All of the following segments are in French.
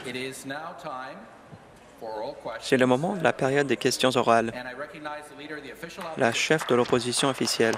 C'est le moment de la période des questions orales. La chef de l'opposition officielle.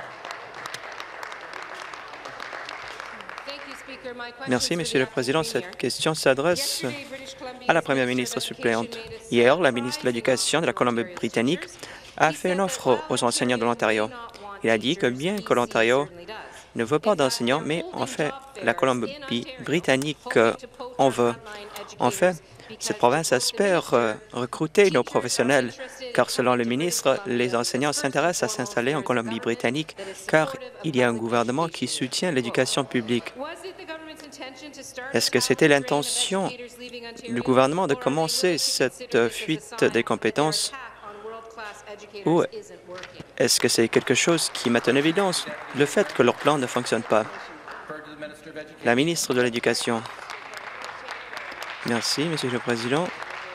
Merci, Monsieur le Président. Cette question s'adresse à la Première ministre suppléante. Hier, la ministre de l'Éducation de la Colombie-Britannique a fait une offre aux enseignants de l'Ontario. Il a dit que bien que l'Ontario ne veut pas d'enseignants, mais en fait, la Colombie-Britannique en veut. En fait, cette province espère recruter nos professionnels, car selon le ministre, les enseignants s'intéressent à s'installer en Colombie-Britannique, car il y a un gouvernement qui soutient l'éducation publique. Est-ce que c'était l'intention du gouvernement de commencer cette fuite des compétences ou est-ce que c'est quelque chose qui met en évidence le fait que leur plan ne fonctionne pas? La ministre de l'Éducation. Merci, Monsieur le Président.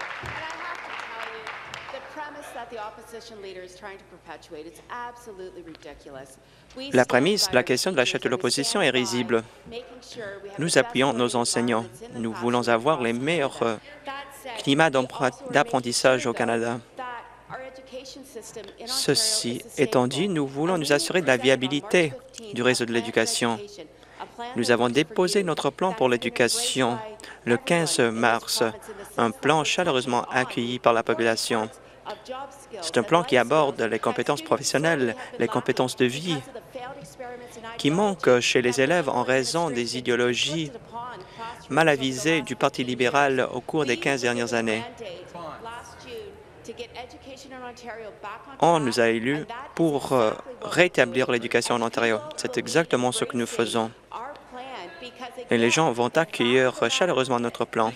La prémisse de la question de la chef de l'opposition est risible. Nous appuyons nos enseignants. Nous voulons avoir les meilleurs climats d'apprentissage au Canada. Ceci étant dit, nous voulons nous assurer de la viabilité du réseau de l'éducation. Nous avons déposé notre plan pour l'éducation le 15 mars, un plan chaleureusement accueilli par la population. C'est un plan qui aborde les compétences professionnelles, les compétences de vie, qui manquent chez les élèves en raison des idéologies mal avisées du Parti libéral au cours des 15 dernières années. On nous a élus pour rétablir l'éducation en Ontario. C'est exactement ce que nous faisons. Et les gens vont accueillir chaleureusement notre plan.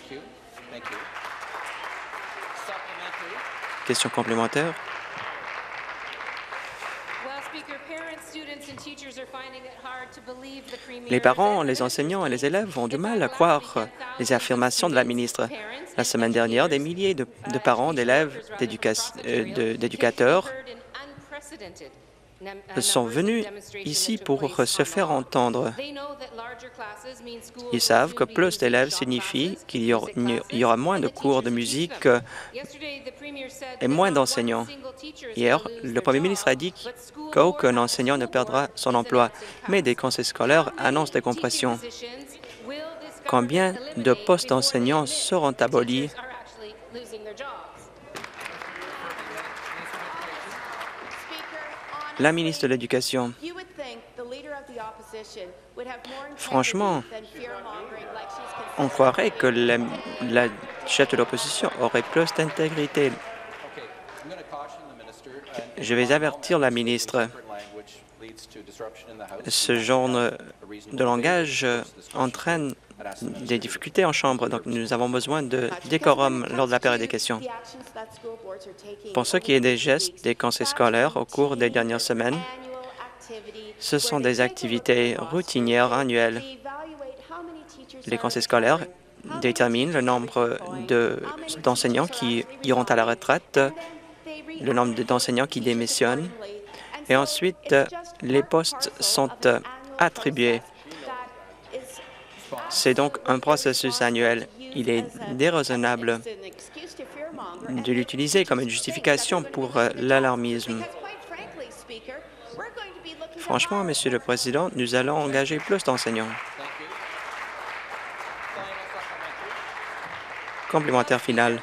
Question complémentaire. Les parents, les enseignants et les élèves ont du mal à croire les affirmations de la ministre. La semaine dernière, des milliers de parents, d'élèves, d'éducateurs sont venus ici pour se faire entendre. Ils savent que plus d'élèves signifie qu'il y aura moins de cours de musique et moins d'enseignants. Hier, le Premier ministre a dit qu'aucun enseignant ne perdra son emploi, mais des conseils scolaires annoncent des compressions. Combien de postes d'enseignants seront abolis? La ministre de l'Éducation. Franchement, on croirait que la chef de l'opposition aurait plus d'intégrité. Je vais avertir la ministre. Ce genre de langage entraîne des difficultés en Chambre, donc nous avons besoin de décorum lors de la période des questions. Pour ce qui est des gestes des conseils scolaires au cours des dernières semaines, ce sont des activités routinières annuelles. Les conseils scolaires déterminent le nombre d'enseignants qui iront à la retraite, le nombre d'enseignants qui démissionnent, et ensuite les postes sont attribués. C'est donc un processus annuel. Il est déraisonnable de l'utiliser comme une justification pour l'alarmisme. Franchement, Monsieur le Président, nous allons engager plus d'enseignants. Complémentaire final.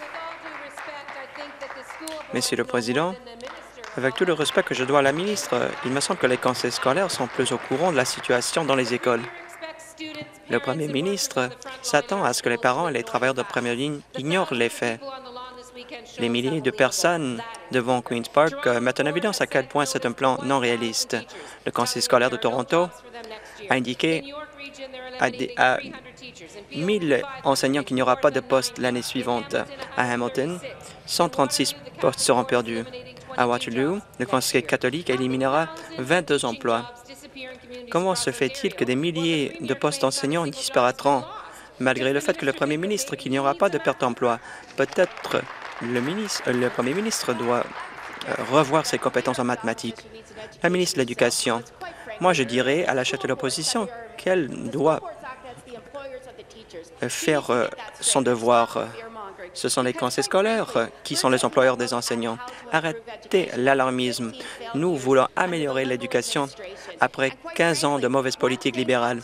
Monsieur le Président, avec tout le respect que je dois à la ministre, il me semble que les conseils scolaires sont plus au courant de la situation dans les écoles. Le Premier ministre s'attend à ce que les parents et les travailleurs de première ligne ignorent les faits. Les milliers de personnes devant Queen's Park mettent en évidence à quel point c'est un plan non réaliste. Le Conseil scolaire de Toronto a indiqué à 1000 enseignants qu'il n'y aura pas de poste l'année suivante. À Hamilton, 136 postes seront perdus. À Waterloo, le Conseil catholique éliminera 22 emplois. Comment se fait-il que des milliers de postes d'enseignants disparaîtront, malgré le fait que le Premier ministre qu'il n'y aura pas de perte d'emploi? Peut-être le Premier ministre doit revoir ses compétences en mathématiques. La ministre de l'Éducation, moi je dirais à la chef de l'opposition qu'elle doit faire son devoir. Ce sont les conseils scolaires qui sont les employeurs des enseignants. Arrêtez l'alarmisme. Nous voulons améliorer l'éducation après 15 ans de mauvaise politique libérale.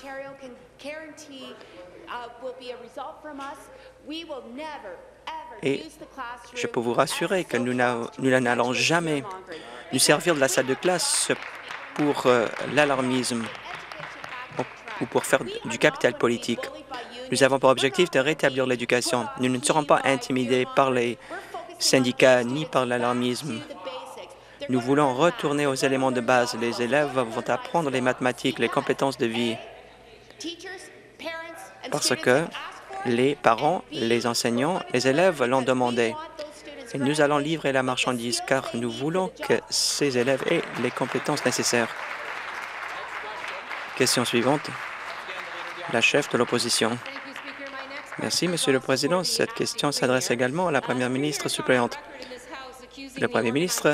Et je peux vous rassurer que nous n'allons jamais nous servir de la salle de classe pour l'alarmisme ou pour faire du capital politique. Nous avons pour objectif de rétablir l'éducation. Nous ne serons pas intimidés par les syndicats ni par l'alarmisme. Nous voulons retourner aux éléments de base. Les élèves vont apprendre les mathématiques, les compétences de vie, parce que les parents, les enseignants, les élèves l'ont demandé. Et nous allons livrer la marchandise car nous voulons que ces élèves aient les compétences nécessaires. Question suivante. La chef de l'opposition. Merci, Monsieur le Président. Cette question s'adresse également à la Première ministre suppléante. Le Premier ministre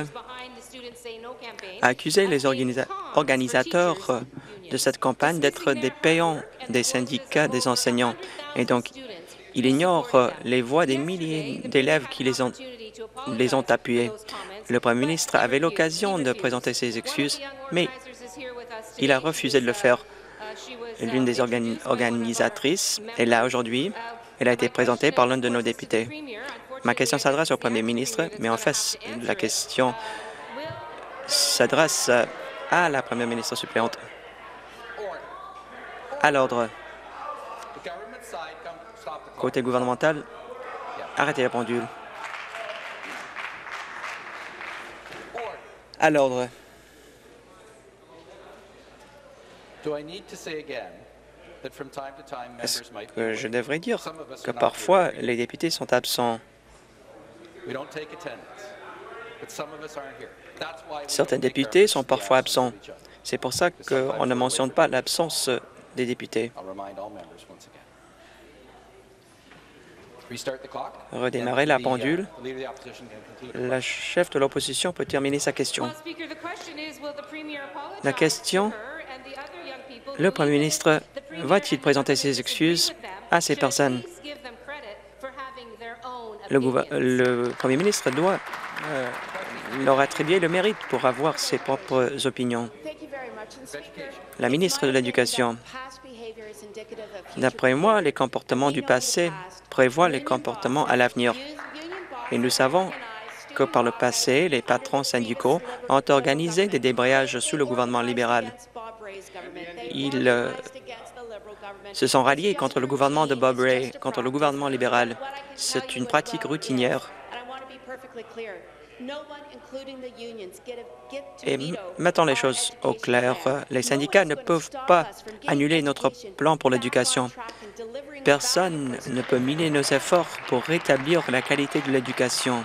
a accusé les organisateurs de cette campagne d'être des payants des syndicats des enseignants. Et donc, il ignore les voix des milliers d'élèves qui les ont appuyés. Le Premier ministre avait l'occasion de présenter ses excuses, mais il a refusé de le faire. L'une des organisatrices est là aujourd'hui. Elle a été présentée par l'un de nos députés. Ma question s'adresse au Premier ministre, mais en fait, la question s'adresse à la Première ministre suppléante. À l'ordre. Côté gouvernemental, arrêtez la pendule. À l'ordre. Est-ce que je devrais dire que parfois les députés sont absents? Certains députés sont parfois absents. C'est pour ça qu'on ne mentionne pas l'absence des députés. Redémarrer la pendule. La chef de l'opposition peut terminer sa question. La question, le Premier ministre va-t-il présenter ses excuses à ces personnes? Le Premier ministre doit leur attribuer le mérite pour avoir ses propres opinions. La ministre de l'Éducation. D'après moi, les comportements du passé prévoient les comportements à l'avenir. Et nous savons que par le passé, les patrons syndicaux ont organisé des débrayages sous le gouvernement libéral. Ils se sont ralliés contre le gouvernement de Bob Rae, contre le gouvernement libéral. C'est une pratique routinière. Et mettons les choses au clair. Les syndicats ne peuvent pas annuler notre plan pour l'éducation. Personne ne peut miner nos efforts pour rétablir la qualité de l'éducation.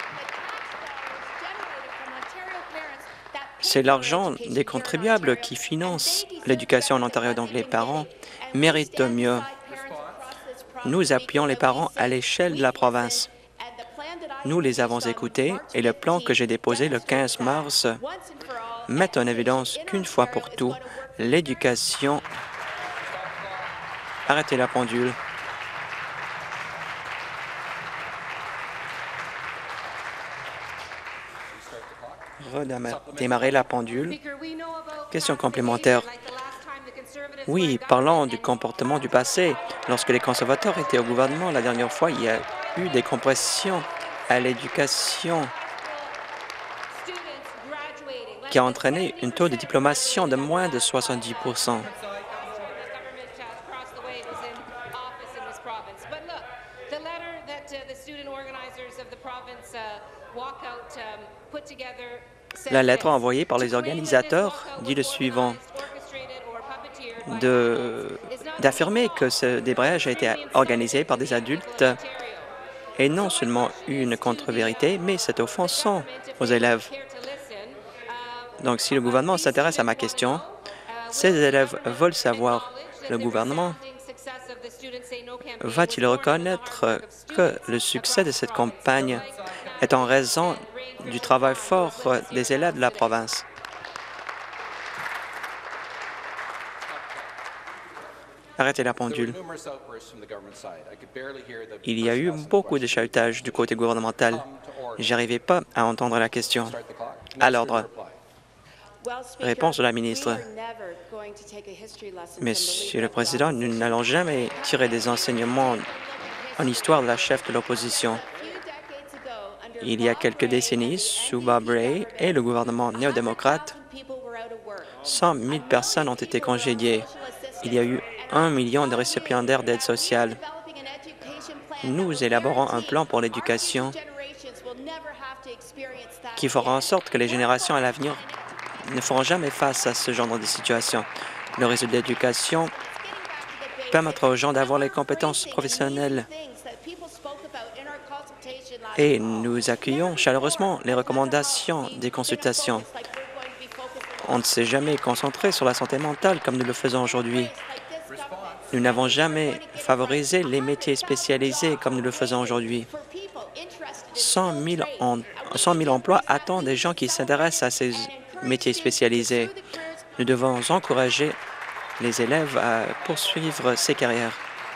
C'est l'argent des contribuables qui finance l'éducation en Ontario, donc les parents méritent mieux. Nous appuyons les parents à l'échelle de la province. Nous les avons écoutés et le plan que j'ai déposé le 15 mars met en évidence qu'une fois pour tout, l'éducation... Arrêtez la pendule. Redémarrer la pendule. Question complémentaire. Oui, parlons du comportement du passé. Lorsque les conservateurs étaient au gouvernement, la dernière fois, il y a eu des compressions à l'éducation qui a entraîné un taux de diplomation de moins de 70 %. La lettre envoyée par les organisateurs dit le suivant, d'affirmer que ce débrayage a été organisé par des adultes et non seulement une contre-vérité, mais c'est offensant aux élèves. Donc, si le gouvernement s'intéresse à ma question, ces élèves veulent savoir, le gouvernement va-t-il reconnaître que le succès de cette campagne est en raison du travail fort des élèves de la province? Arrêtez la pendule. Il y a eu beaucoup de chahutage du côté gouvernemental. Je n'arrivais pas à entendre la question. À l'ordre. Réponse de la ministre. Monsieur le Président, nous n'allons jamais tirer des enseignements en histoire de la chef de l'opposition. Il y a quelques décennies, sous Bob Rae et le gouvernement néo-démocrate, 100 000 personnes ont été congédiées. Il y a eu 1 million de récipiendaires d'aide sociale. Nous élaborons un plan pour l'éducation qui fera en sorte que les générations à l'avenir ne feront jamais face à ce genre de situation. Le réseau d'éducation permettra aux gens d'avoir les compétences professionnelles et nous accueillons chaleureusement les recommandations des consultations. On ne s'est jamais concentré sur la santé mentale comme nous le faisons aujourd'hui. Nous n'avons jamais favorisé les métiers spécialisés comme nous le faisons aujourd'hui. 100 000 emplois attendent des gens qui s'intéressent à ces métiers spécialisés. Nous devons encourager les élèves à poursuivre ces carrières.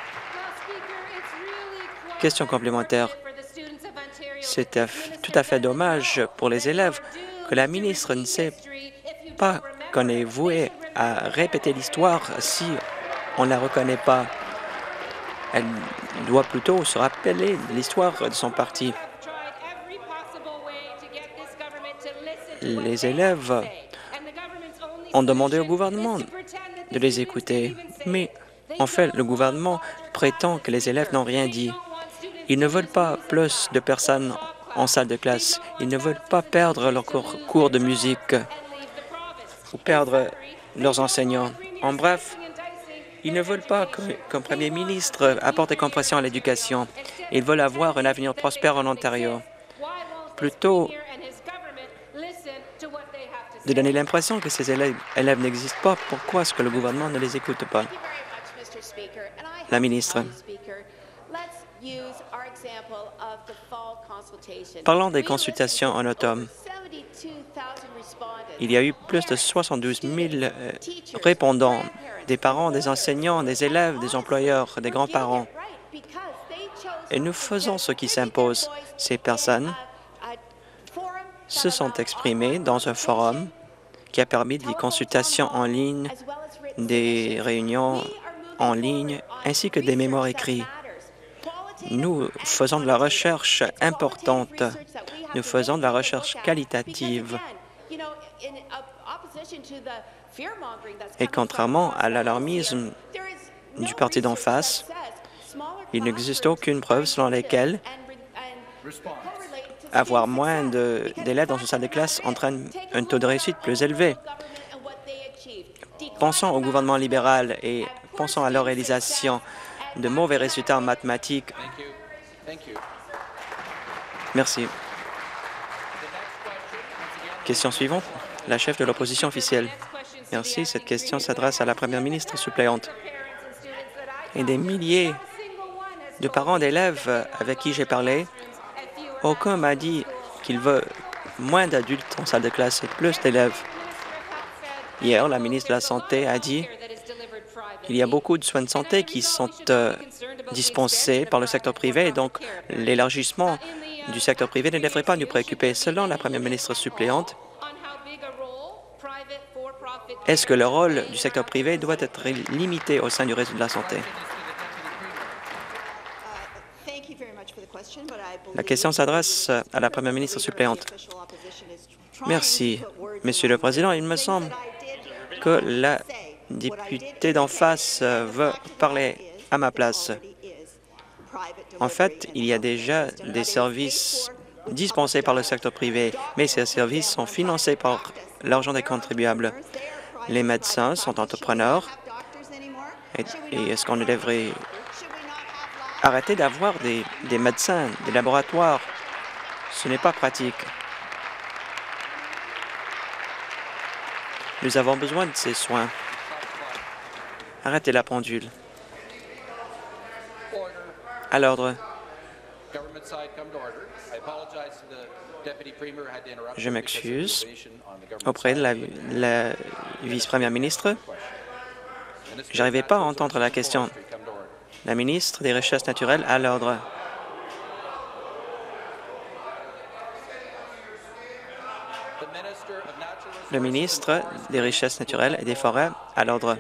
Question complémentaire. C'est tout à fait dommage pour les élèves que la ministre ne sait pas qu'on est voué à répéter l'histoire si on ne la reconnaît pas. Elle doit plutôt se rappeler l'histoire de son parti. Les élèves ont demandé au gouvernement de les écouter, mais en fait, le gouvernement prétend que les élèves n'ont rien dit. Ils ne veulent pas plus de personnes en salle de classe. Ils ne veulent pas perdre leur cours de musique ou perdre leurs enseignants. En bref, ils ne veulent pas qu'un premier ministre apporte des compressions à l'éducation. Ils veulent avoir un avenir prospère en Ontario. Plutôt de donner l'impression que ces élèves n'existent pas, pourquoi est-ce que le gouvernement ne les écoute pas? La ministre. Parlons des consultations en automne. Il y a eu plus de 72 000 répondants, des parents, des enseignants, des élèves, des employeurs, des grands-parents. Et nous faisons ce qui s'impose. Ces personnes se sont exprimées dans un forum qui a permis des consultations en ligne, des réunions en ligne, ainsi que des mémoires écrits. Nous faisons de la recherche importante. Nous faisons de la recherche qualitative. Et contrairement à l'alarmisme du parti d'en face, il n'existe aucune preuve selon laquelle avoir moins d'élèves dans une salle de classe entraîne un taux de réussite plus élevé. Pensons au gouvernement libéral et pensons à leur réalisation de mauvais résultats en mathématiques. Merci. Question suivante. La chef de l'opposition officielle. Merci. Cette question s'adresse à la première ministre suppléante. Et des milliers de parents d'élèves avec qui j'ai parlé, aucun m'a dit qu'il veut moins d'adultes en salle de classe et plus d'élèves. Hier, la ministre de la Santé a dit qu'il y a beaucoup de soins de santé qui sont dispensés par le secteur privé, et donc l'élargissement du secteur privé ne devrait pas nous préoccuper. Selon la première ministre suppléante, est-ce que le rôle du secteur privé doit être limité au sein du réseau de la santé? La question s'adresse à la première ministre suppléante. Merci, Monsieur le Président. Il me semble que la députée d'en face veut parler à ma place. En fait, il y a déjà des services dispensés par le secteur privé, mais ces services sont financés par l'argent des contribuables. Les médecins sont entrepreneurs et est-ce qu'on ne devrait arrêter d'avoir des médecins, des laboratoires? Ce n'est pas pratique. Nous avons besoin de ces soins. Arrêtez la pendule. À l'ordre. Je m'excuse auprès de la vice-première ministre. J'arrivais pas à entendre la question. La ministre des Richesses naturelles à l'ordre. Le ministre des Richesses naturelles et des Forêts à l'ordre.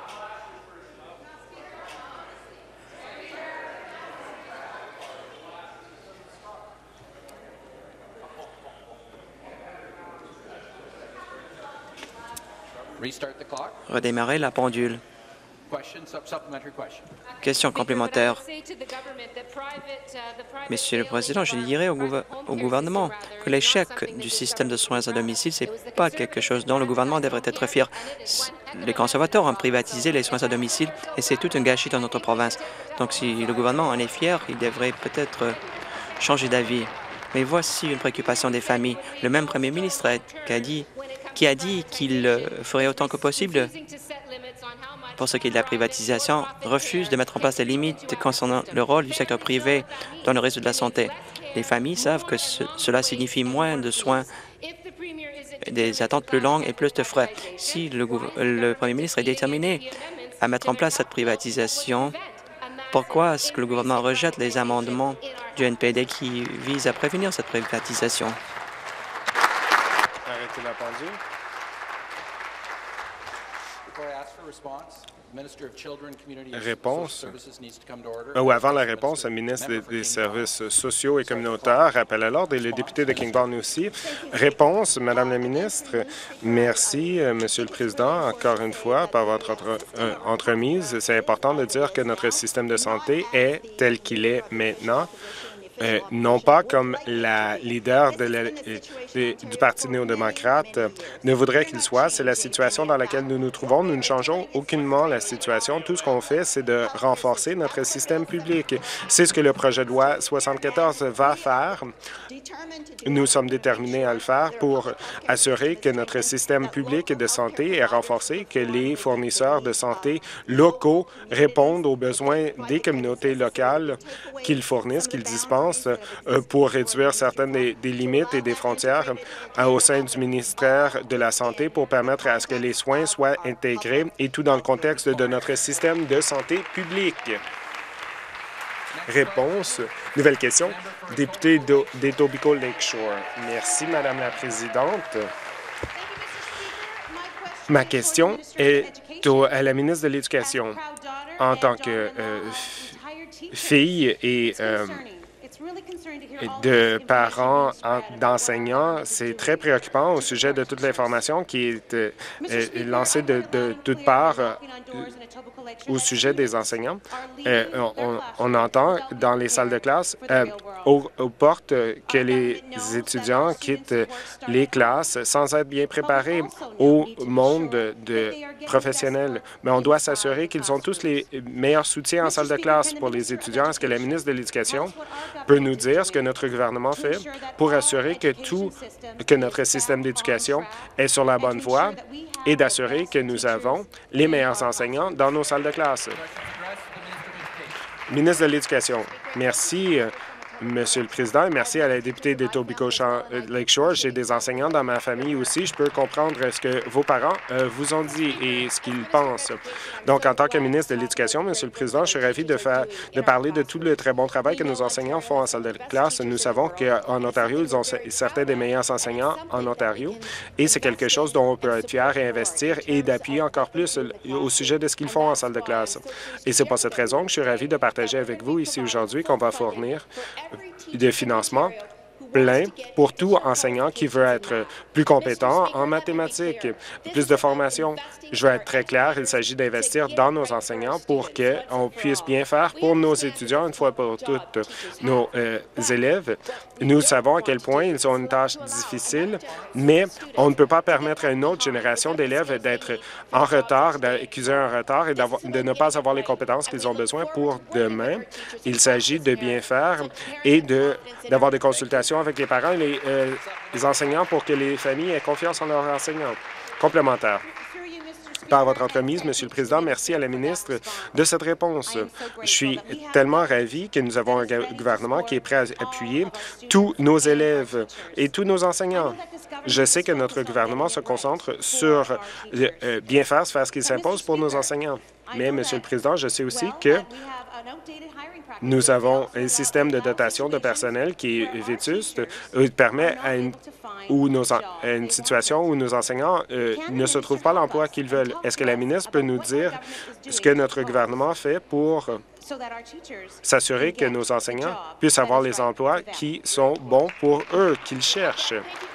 Redémarrer la pendule. Question complémentaire. Monsieur le Président, je dirais au gouvernement que l'échec du système de soins à domicile, ce n'est pas quelque chose dont le gouvernement devrait être fier. Les conservateurs ont privatisé les soins à domicile et c'est tout un gâchis dans notre province. Donc, si le gouvernement en est fier, il devrait peut-être changer d'avis. Mais voici une préoccupation des familles. Le même premier ministre qui a dit qu'il ferait autant que possible pour ce qui est de la privatisation, refuse de mettre en place des limites concernant le rôle du secteur privé dans le réseau de la santé. Les familles savent que cela signifie moins de soins, des attentes plus longues et plus de frais. Si le premier ministre est déterminé à mettre en place cette privatisation, pourquoi est-ce que le gouvernement rejette les amendements du NPD qui visent à prévenir cette privatisation? Arrêtez la pendule. Réponse. Ou avant la réponse, le ministre des Services sociaux et communautaires appelle à l'ordre et le député de Kingston aussi. Réponse, Madame la ministre. Merci, Monsieur le Président, encore une fois, par votre entremise. C'est important de dire que notre système de santé est tel qu'il est maintenant. Non pas comme la leader du Parti néo-démocrate ne voudrait qu'il soit. C'est la situation dans laquelle nous nous trouvons. Nous ne changeons aucunement la situation. Tout ce qu'on fait, c'est de renforcer notre système public. C'est ce que le projet de loi 74 va faire. Nous sommes déterminés à le faire pour assurer que notre système public de santé est renforcé, que les fournisseurs de santé locaux répondent aux besoins des communautés locales qu'ils fournissent, qu'ils dispensent pour réduire certaines des limites et des frontières au sein du ministère de la Santé pour permettre à ce que les soins soient intégrés et tout dans le contexte de notre système de santé publique. Réponse. Nouvelle question. Député d'Etobicoke Lakeshore. Merci, Madame la Présidente. Ma question est à la ministre de l'Éducation. En tant que fille et de parents d'enseignants, c'est très préoccupant au sujet de toute l'information qui est lancée de toutes parts au sujet des enseignants. On entend dans les salles de classe, aux portes, que les étudiants quittent les classes sans être bien préparés au monde professionnel. Mais on doit s'assurer qu'ils ont tous les meilleurs soutiens en salle de classe pour les étudiants. Est-ce que la ministre de l'Éducation peut nous dire ce que notre gouvernement fait pour assurer que notre système d'éducation est sur la bonne voie et d'assurer que nous avons les meilleurs enseignants dans nos salles de classe? Ministre de l'Éducation, merci. Monsieur le Président, et merci à la députée d'Etobicoke Lakeshore. J'ai des enseignants dans ma famille aussi. Je peux comprendre ce que vos parents vous ont dit et ce qu'ils pensent. Donc, en tant que ministre de l'Éducation, Monsieur le Président, je suis ravi de parler de tout le très bon travail que nos enseignants font en salle de classe. Nous savons qu'en Ontario, ils ont certains des meilleurs enseignants en Ontario et c'est quelque chose dont on peut être fier et investir et d'appuyer encore plus au sujet de ce qu'ils font en salle de classe. Et c'est pour cette raison que je suis ravi de partager avec vous ici aujourd'hui qu'on va fournir de financement plein pour tout enseignant qui veut être plus compétent en mathématiques, plus de formation. Je veux être très clair, il s'agit d'investir dans nos enseignants pour qu'on puisse bien faire pour nos étudiants, une fois pour toutes, nos élèves. Nous savons à quel point ils ont une tâche difficile, mais on ne peut pas permettre à une autre génération d'élèves d'être en retard, d'accuser un retard et de ne pas avoir les compétences qu'ils ont besoin pour demain. Il s'agit de bien faire et d'avoir des consultations avec les parents et les enseignants pour que les familles aient confiance en leurs enseignants. Complémentaire. Par votre entremise, Monsieur le Président, merci à la ministre de cette réponse. Je suis tellement ravi que nous avons un gouvernement qui est prêt à appuyer tous nos élèves et tous nos enseignants. Je sais que notre gouvernement se concentre sur bien faire ce qu'il s'impose pour nos enseignants. Mais, Monsieur le Président, je sais aussi que nous avons un système de dotation de personnel qui est vétuste, permet à une situation où nos enseignants ne se trouvent pas l'emploi qu'ils veulent. Est-ce que la ministre peut nous dire ce que notre gouvernement fait pour s'assurer que nos enseignants puissent avoir les emplois qui sont bons pour eux, qu'ils cherchent?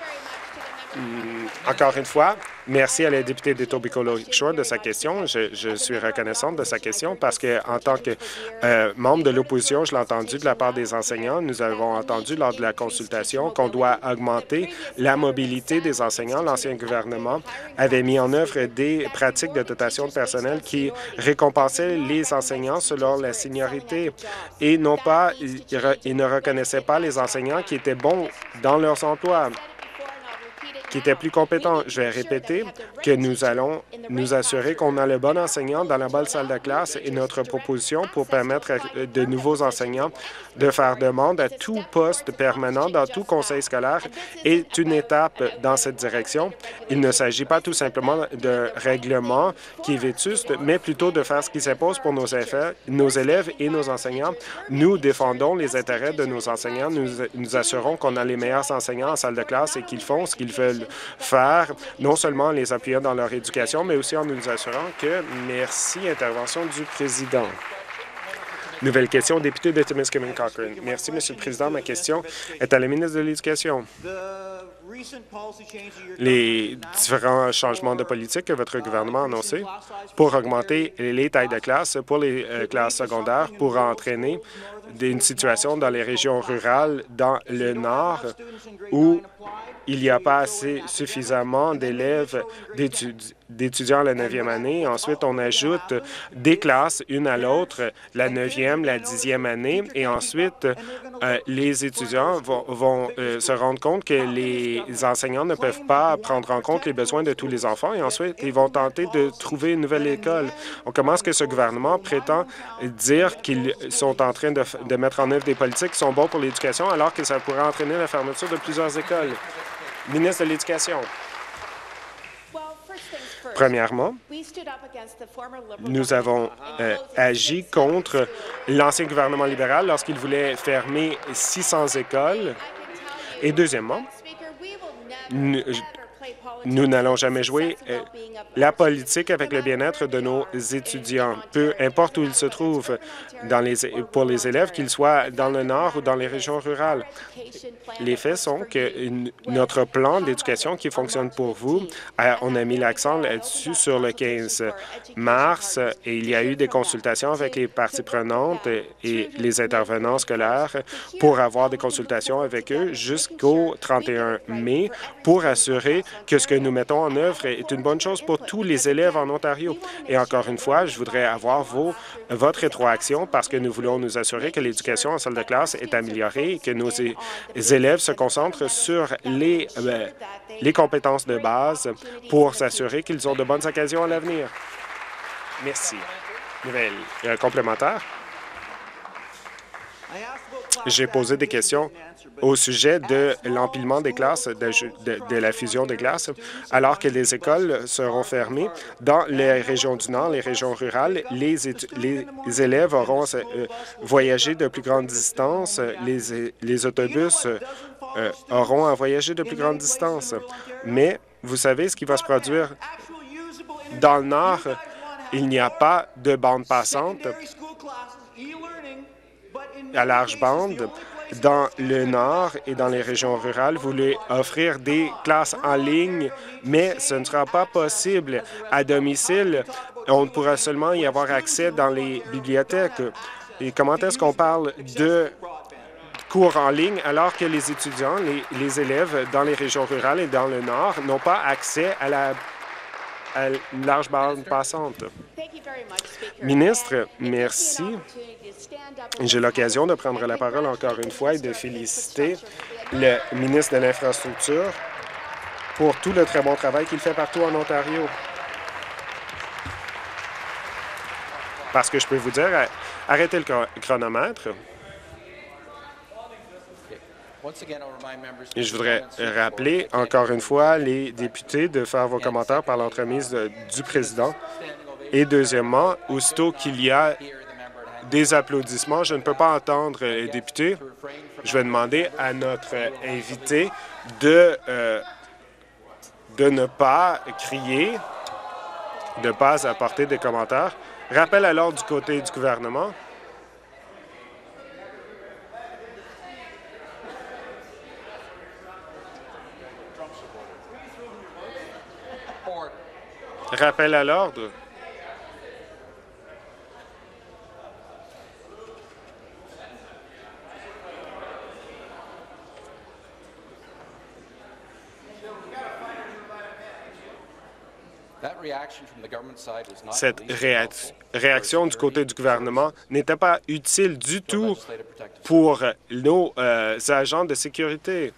Encore une fois, merci à la députée d'Etobicoke Lakeshore de sa question. Je suis reconnaissante de sa question parce que, en tant que membre de l'opposition, je l'ai entendu de la part des enseignants. Nous avons entendu lors de la consultation qu'on doit augmenter la mobilité des enseignants. L'ancien gouvernement avait mis en œuvre des pratiques de dotation de personnel qui récompensaient les enseignants selon la seniorité et non pas, ils ne reconnaissaient pas les enseignants qui étaient bons dans leurs emplois, qui étaient plus compétents. Je vais répéter que nous allons nous assurer qu'on a le bon enseignant dans la bonne salle de classe et notre proposition pour permettre à de nouveaux enseignants de faire demande à tout poste permanent dans tout conseil scolaire est une étape dans cette direction. Il ne s'agit pas tout simplement d'un règlement qui est vétuste, mais plutôt de faire ce qui s'impose pour nos élèves et nos enseignants. Nous défendons les intérêts de nos enseignants. Nous assurons qu'on a les meilleurs enseignants en salle de classe et qu'ils font ce qu'ils veulent faire, non seulement en les appuyant dans leur éducation, mais aussi en nous assurant que... Merci. Intervention du président. Nouvelle question, député de Timiskaming Cochrane. Merci, Monsieur le Président. Ma question est à la ministre de l'Éducation. Les différents changements de politique que votre gouvernement a annoncés pour augmenter les tailles de classe pour les classes secondaires pour entraîner une situation dans les régions rurales dans le Nord où il n'y a pas suffisamment d'élèves, d'étudiants à la 9e année. Ensuite, on ajoute des classes, une à l'autre, la 9e, la 10e année. Et ensuite, les étudiants vont se rendre compte que les enseignants ne peuvent pas prendre en compte les besoins de tous les enfants. Et ensuite, ils vont tenter de trouver une nouvelle école. Donc, comment est-ce que ce gouvernement prétend dire qu'ils sont en train de mettre en œuvre des politiques qui sont bonnes pour l'éducation alors que ça pourrait entraîner la fermeture de plusieurs écoles? Ministre de l'Éducation. Premièrement, nous avons agi contre l'ancien gouvernement libéral lorsqu'il voulait fermer 600 écoles. Et deuxièmement, nous n'allons jamais jouer la politique avec le bien-être de nos étudiants, peu importe où ils se trouvent pour les élèves, qu'ils soient dans le Nord ou dans les régions rurales. Les faits sont que notre plan d'éducation qui fonctionne pour vous, on a mis l'accent là-dessus sur le 15 mars et il y a eu des consultations avec les parties prenantes et les intervenants scolaires pour avoir des consultations avec eux jusqu'au 31 mai pour assurer que ce que nous mettons en œuvre est une bonne chose pour tous les élèves en Ontario. Et encore une fois, je voudrais avoir votre rétroaction parce que nous voulons nous assurer que l'éducation en salle de classe est améliorée et que nos élèves se concentrent sur les compétences de base pour s'assurer qu'ils ont de bonnes occasions à l'avenir. Merci. Nouvelle complémentaire. J'ai posé des questions au sujet de l'empilement des classes, de la fusion des classes, alors que les écoles seront fermées dans les régions du Nord, les régions rurales. Les élèves auront voyagé de plus grandes distances. Les autobus auront à voyager de plus grandes distances. Mais vous savez ce qui va se produire dans le Nord? Il n'y a pas de bande passante à large bande. Dans le Nord et dans les régions rurales, vous voulez offrir des classes en ligne, mais ce ne sera pas possible à domicile. On pourra seulement y avoir accès dans les bibliothèques. Et comment est-ce qu'on parle de cours en ligne alors que les étudiants, les élèves dans les régions rurales et dans le Nord n'ont pas accès à une large bande passante? Ministre, merci. J'ai l'occasion de prendre la parole encore une fois et de féliciter le ministre de l'Infrastructure pour tout le très bon travail qu'il fait partout en Ontario. Parce que je peux vous dire, arrêtez le chronomètre. Et je voudrais rappeler encore une fois les députés de faire vos commentaires par l'entremise du président. Et deuxièmement, aussitôt qu'il y a des applaudissements, je ne peux pas entendre les députés. Je vais demander à notre invité de ne pas crier, de ne pas apporter des commentaires. Rappel à l'ordre du côté du gouvernement. Rappel à l'ordre. Cette réaction du côté du gouvernement n'était pas utile du tout pour nos agents de sécurité.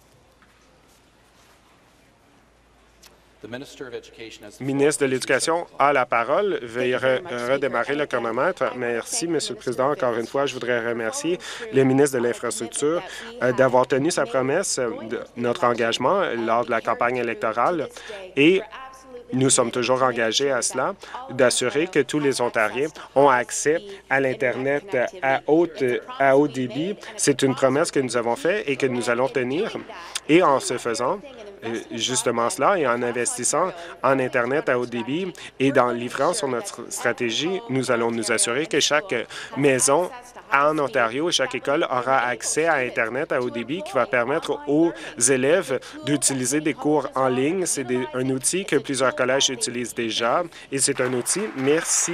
Le ministre de l'Éducation a la parole. Veuillez redémarrer le chronomètre. Merci, Monsieur le Président. Encore une fois, je voudrais remercier le ministre de l'Infrastructure d'avoir tenu sa promesse, de notre engagement lors de la campagne électorale et nous sommes toujours engagés à cela, d'assurer que tous les Ontariens ont accès à l'Internet à haut débit. C'est une promesse que nous avons faite et que nous allons tenir. Et en ce faisant, justement cela, et en investissant en Internet à haut débit et en livrant sur notre stratégie, nous allons nous assurer que chaque maison en Ontario, chaque école aura accès à Internet à haut débit qui va permettre aux élèves d'utiliser des cours en ligne. C'est un outil que plusieurs collèges utilisent déjà et c'est un outil. Merci.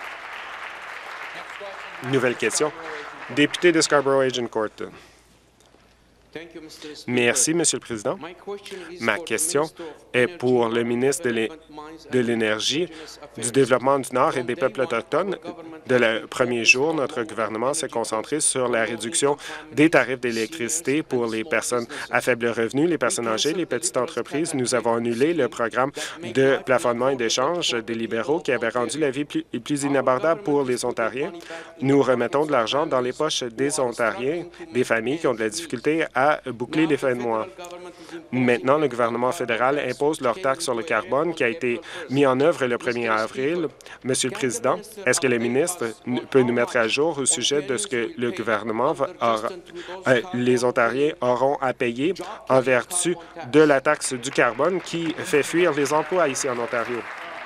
Nouvelle question. Député de Scarborough-Agincourt. Merci, Monsieur le Président. Ma question est pour le ministre de l'Énergie, du Développement du Nord et des peuples autochtones. De le premier jour, notre gouvernement s'est concentré sur la réduction des tarifs d'électricité pour les personnes à faible revenu, les personnes âgées, les petites entreprises. Nous avons annulé le programme de plafonnement et d'échange des libéraux qui avait rendu la vie plus inabordable pour les Ontariens. Nous remettons de l'argent dans les poches des Ontariens, des familles qui ont de la difficulté à boucler les fins de mois. Maintenant, le gouvernement fédéral impose leur taxe sur le carbone qui a été mis en œuvre le 1er avril. Monsieur le Président, est-ce que le ministre peut nous mettre à jour au sujet de ce que le gouvernement les Ontariens auront à payer en vertu de la taxe du carbone qui fait fuir les emplois ici en Ontario?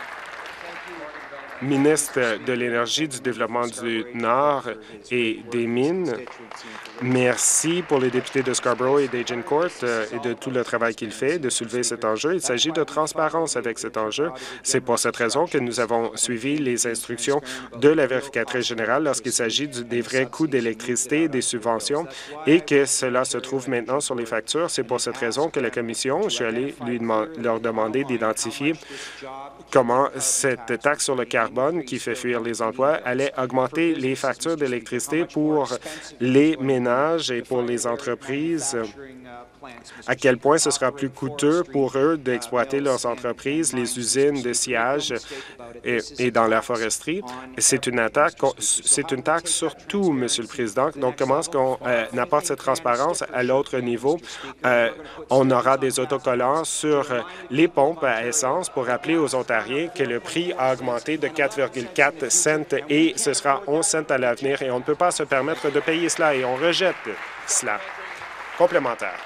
Ministre de l'Énergie, du Développement du Nord et des Mines, merci pour les députés de Scarborough et d'Agincourt et de tout le travail qu'il fait de soulever cet enjeu. Il s'agit de transparence avec cet enjeu. C'est pour cette raison que nous avons suivi les instructions de la vérificatrice générale lorsqu'il s'agit des vrais coûts d'électricité et des subventions et que cela se trouve maintenant sur les factures. C'est pour cette raison que la Commission, je suis allé leur demander d'identifier comment cette taxe sur le carbone qui fait fuir les emplois allait augmenter les factures d'électricité pour les ménages et pour les entreprises, à quel point ce sera plus coûteux pour eux d'exploiter leurs entreprises, les usines de sciage et dans la foresterie. C'est une taxe sur tout, Monsieur le Président. Donc, comment est-ce qu'on apporte cette transparence à l'autre niveau? On aura des autocollants sur les pompes à essence pour rappeler aux Ontariens que le prix a augmenté de 4,4 cents et ce sera 11 cents à l'avenir et on ne peut pas se permettre de payer cela et on rejette cela. Complémentaire.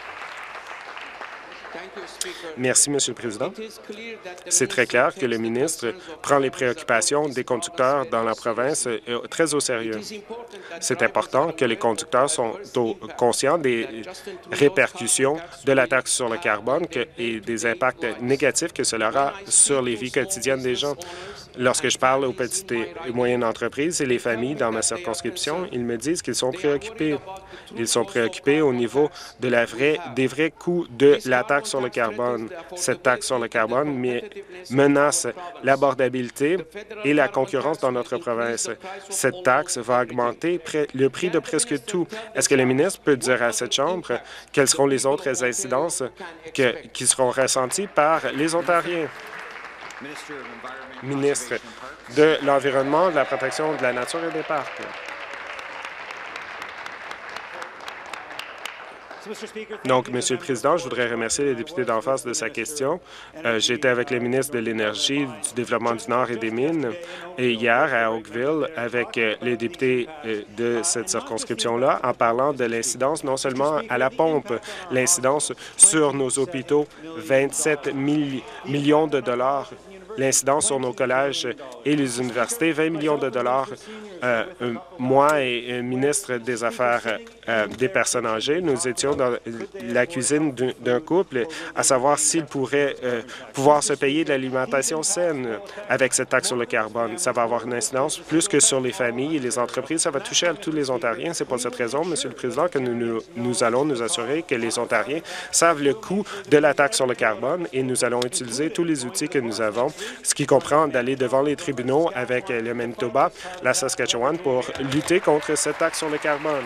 Merci, Monsieur le Président. C'est très clair que le ministre prend les préoccupations des conducteurs dans la province très au sérieux. C'est important que les conducteurs sont conscients des répercussions de la taxe sur le carbone et des impacts négatifs que cela aura sur les vies quotidiennes des gens. Lorsque je parle aux petites et moyennes entreprises et les familles dans ma circonscription, ils me disent qu'ils sont préoccupés. Ils sont préoccupés au niveau de des vrais coûts de la taxe sur le carbone. Cette taxe sur le carbone menace l'abordabilité et la concurrence dans notre province. Cette taxe va augmenter le prix de presque tout. Est-ce que le ministre peut dire à cette Chambre quelles seront les autres incidences qui seront ressenties par les Ontariens? Ministre de l'Environnement, de la protection de la nature et des parcs. Donc, Monsieur le Président, je voudrais remercier les députés d'en face de sa question. J'étais avec les ministres de l'Énergie, du Développement du Nord et des Mines, et hier à Oakville avec les députés de cette circonscription-là, en parlant de l'incidence non seulement à la pompe, l'incidence sur nos hôpitaux, 27 millions de dollars, l'incidence sur nos collèges et les universités, 20 millions de dollars. Moi et ministre des Affaires des personnes âgées, nous étions dans la cuisine d'un couple à savoir s'il pourrait pouvoir se payer de l'alimentation saine avec cette taxe sur le carbone. Ça va avoir une incidence plus que sur les familles et les entreprises. Ça va toucher à tous les Ontariens. C'est pour cette raison, Monsieur le Président, que nous allons nous assurer que les Ontariens savent le coût de la taxe sur le carbone et nous allons utiliser tous les outils que nous avons, ce qui comprend d'aller devant les tribunaux avec le Manitoba, la Saskatchewan, pour lutter contre cette taxe sur le carbone.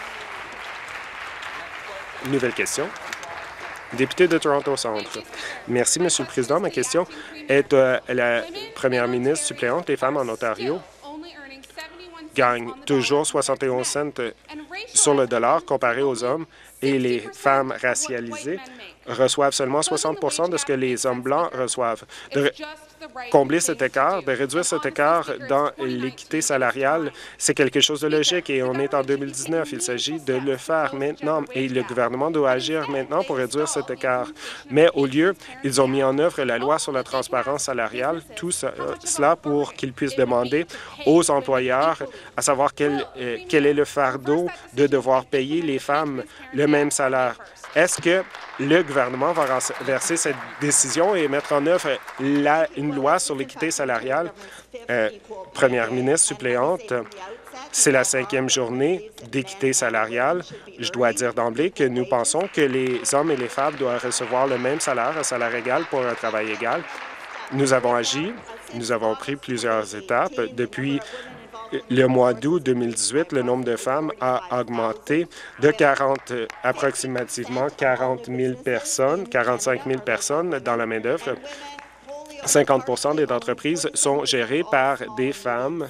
Nouvelle question. Député de Toronto Centre. Merci, Monsieur le Président. Ma question est à la première ministre suppléante. Les femmes en Ontario gagnent toujours 71 cents sur le dollar comparé aux hommes et les femmes racialisées reçoivent seulement 60 de ce que les hommes blancs reçoivent. De combler cet écart, de réduire cet écart dans l'équité salariale, c'est quelque chose de logique et on est en 2019. Il s'agit de le faire maintenant et le gouvernement doit agir maintenant pour réduire cet écart. Mais au lieu, ils ont mis en œuvre la loi sur la transparence salariale, tout cela pour qu'ils puissent demander aux employeurs à savoir quel est le fardeau de devoir payer les femmes le même salaire. Est-ce que le gouvernement va renverser cette décision et mettre en œuvre une loi sur l'équité salariale? Première ministre suppléante, c'est la 5e journée d'équité salariale. Je dois dire d'emblée que nous pensons que les hommes et les femmes doivent recevoir le même salaire, un salaire égal pour un travail égal. Nous avons agi, nous avons pris plusieurs étapes. Depuis le mois d'août 2018, le nombre de femmes a augmenté de approximativement 40 000 personnes, 45 000 personnes dans la main-d'œuvre. 50 des entreprises sont gérées par des femmes.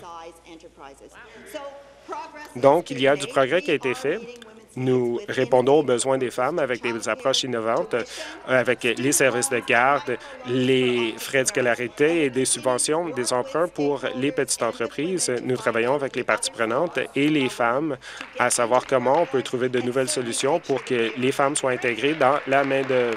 Donc, il y a du progrès qui a été fait. Nous répondons aux besoins des femmes avec des approches innovantes, avec les services de garde, les frais de scolarité et des subventions, des emprunts pour les petites entreprises. Nous travaillons avec les parties prenantes et les femmes à savoir comment on peut trouver de nouvelles solutions pour que les femmes soient intégrées dans la main-d'œuvre.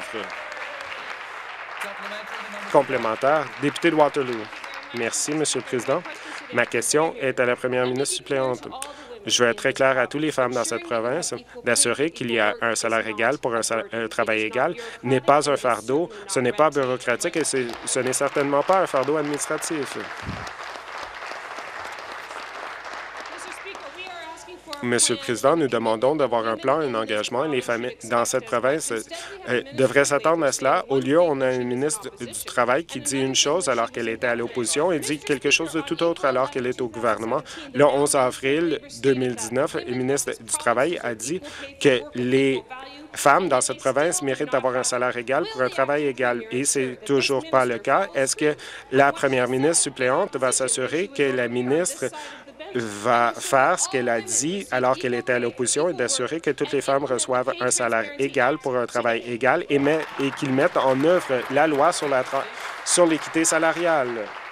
Complémentaire, député de Waterloo. Merci, Monsieur le Président. Ma question est à la première ministre suppléante. Je veux être très clair à toutes les femmes dans cette province d'assurer qu'il y a un salaire égal pour un travail égal n'est pas un fardeau, ce n'est pas bureaucratique et ce n'est certainement pas un fardeau administratif. Monsieur le Président, nous demandons d'avoir un plan, un engagement. Les familles dans cette province devraient s'attendre à cela. Au lieu, on a une ministre du Travail qui dit une chose alors qu'elle était à l'opposition et dit quelque chose de tout autre alors qu'elle est au gouvernement. Le 11 avril 2019, le ministre du Travail a dit que les femmes dans cette province méritent d'avoir un salaire égal pour un travail égal. Et c'est toujours pas le cas. Est-ce que la première ministre suppléante va s'assurer que la ministre va faire ce qu'elle a dit alors qu'elle était à l'opposition et d'assurer que toutes les femmes reçoivent un salaire égal pour un travail égal et qu'ils mettent en œuvre la loi sur l'équité salariale?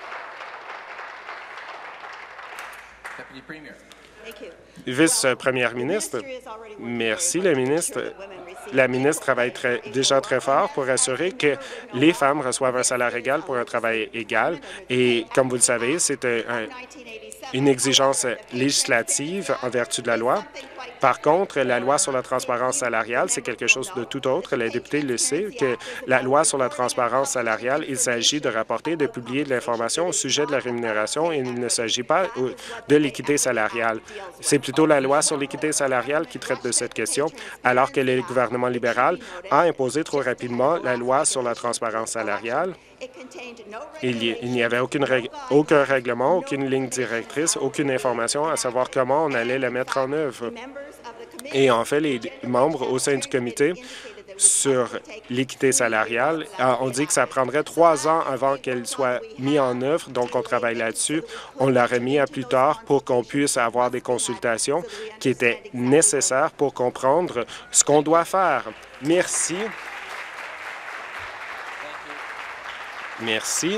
Vice-première ministre, merci, la ministre travaille déjà très fort pour assurer que les femmes reçoivent un salaire égal pour un travail égal. Et comme vous le savez, c'est une exigence législative en vertu de la loi. Par contre, la loi sur la transparence salariale, c'est quelque chose de tout autre. Les députés le savent que la loi sur la transparence salariale, il s'agit de rapporter, de publier de l'information au sujet de la rémunération et il ne s'agit pas de l'équité salariale. C'est plutôt la loi sur l'équité salariale qui traite de cette question, alors que le gouvernement libéral a imposé trop rapidement la loi sur la transparence salariale. Il n'y avait aucun règlement, aucune ligne directrice, aucune information à savoir comment on allait la mettre en œuvre. Et en fait, les membres au sein du comité sur l'équité salariale. On dit que ça prendrait 3 ans avant qu'elle soit mise en œuvre, donc on travaille là-dessus. On l'a remis à plus tard pour qu'on puisse avoir des consultations qui étaient nécessaires pour comprendre ce qu'on doit faire. Merci. Merci.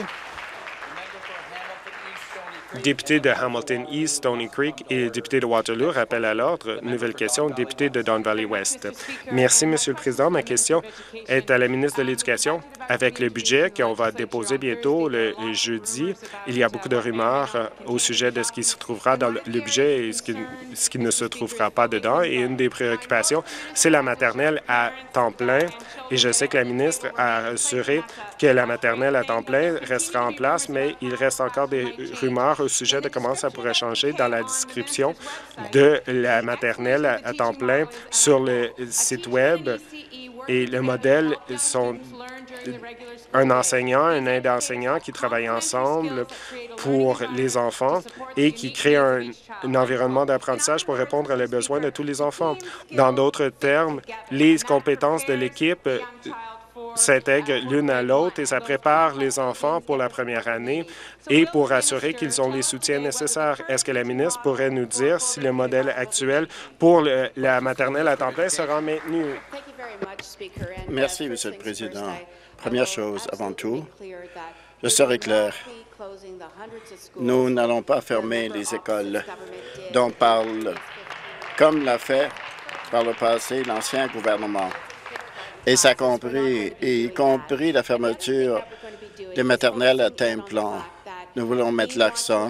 Député de Hamilton East, Stony Creek et député de Waterloo, rappel à l'ordre. Nouvelle question, député de Don Valley West. Merci, Monsieur le Président. Ma question est à la ministre de l'Éducation. Avec le budget qu'on va déposer bientôt le jeudi, il y a beaucoup de rumeurs au sujet de ce qui se trouvera dans le budget et ce qui ne se trouvera pas dedans. Et une des préoccupations, c'est la maternelle à temps plein. Et je sais que la ministre a assuré que la maternelle à temps plein restera en place, mais il reste encore des rumeurs au sujet de comment ça pourrait changer dans la description de la maternelle à temps plein sur le site Web. Et le modèle sont un enseignant, un aide enseignant qui travaillent ensemble pour les enfants et qui créent un environnement d'apprentissage pour répondre aux besoins de tous les enfants. Dans d'autres termes, les compétences de l'équipe s'intègrent l'une à l'autre et ça prépare les enfants pour la première année et pour assurer qu'ils ont les soutiens nécessaires. Est-ce que la ministre pourrait nous dire si le modèle actuel pour la maternelle à temps plein sera maintenu? Merci, Monsieur le Président. Première chose, avant tout, je serai clair. Nous n'allons pas fermer les écoles dont parle, comme l'a fait par le passé l'ancien gouvernement. Et ça y compris la fermeture des maternelles à temps plein. Nous voulons mettre l'accent.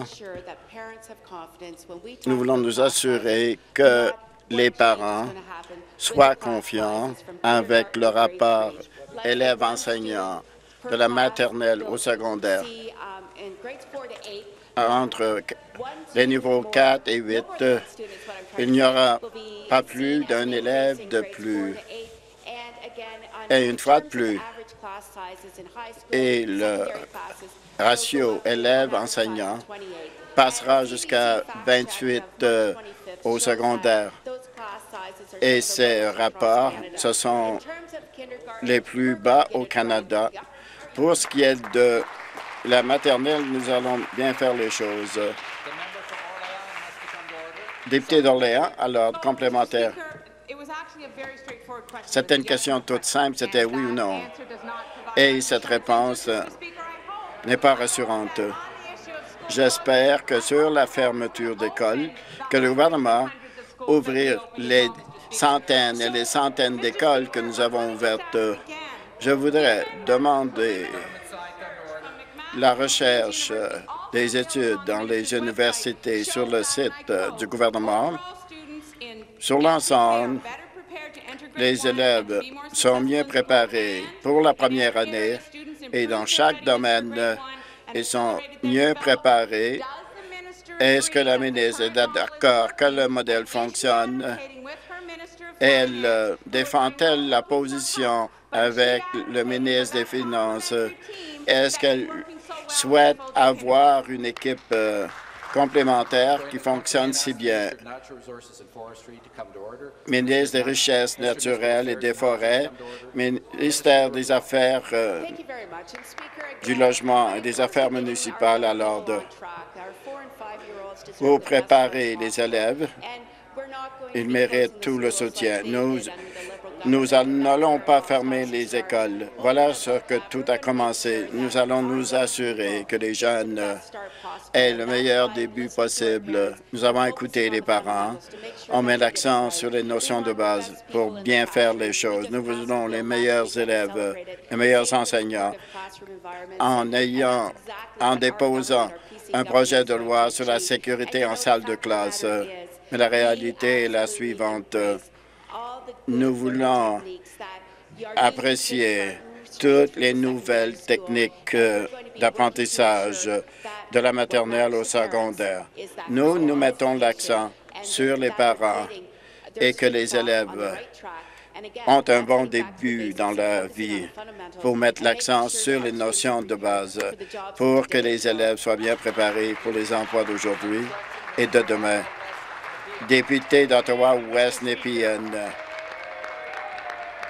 Nous voulons nous assurer que les parents soient confiants avec le rapport élèves-enseignants de la maternelle au secondaire. Entre les niveaux 4 et 8, il n'y aura pas plus d'un élève de plus. Et une fois de plus, et le ratio élèves-enseignants passera jusqu'à 28 au secondaire. Et ces rapports, ce sont les plus bas au Canada. Pour ce qui est de la maternelle, nous allons bien faire les choses. Député d'Orléans, à l'ordre complémentaire. C'était une question toute simple, c'était oui ou non. Et cette réponse n'est pas rassurante. J'espère que sur la fermeture d'écoles, que le gouvernement ouvrir les centaines et les centaines d'écoles que nous avons ouvertes. Je voudrais demander la recherche des études dans les universités sur le site du gouvernement. Sur l'ensemble, les élèves sont mieux préparés pour la première année et dans chaque domaine, ils sont mieux préparés. Est-ce que la ministre est d'accord que le modèle fonctionne? Elle défend-elle la position avec le ministre des Finances? Est-ce qu'elle souhaite avoir une équipe complémentaire qui fonctionne si bien? Ministre des Richesses naturelles et des Forêts, ministère des Affaires du Logement et des Affaires municipales à l'ordre. Pour préparer les élèves, ils méritent tout le soutien. Nous n'allons pas fermer les écoles. Voilà ce que tout a commencé. Nous allons nous assurer que les jeunes aient le meilleur début possible. Nous avons écouté les parents. On met l'accent sur les notions de base pour bien faire les choses. Nous voulons les meilleurs élèves, les meilleurs enseignants en déposant un projet de loi sur la sécurité en salle de classe. Mais la réalité est la suivante. Nous voulons apprécier toutes les nouvelles techniques d'apprentissage de la maternelle au secondaire. Nous mettons l'accent sur les parents et que les élèves ont un bon début dans leur vie pour mettre l'accent sur les notions de base pour que les élèves soient bien préparés pour les emplois d'aujourd'hui et de demain. Député d'Ottawa-West Nepean.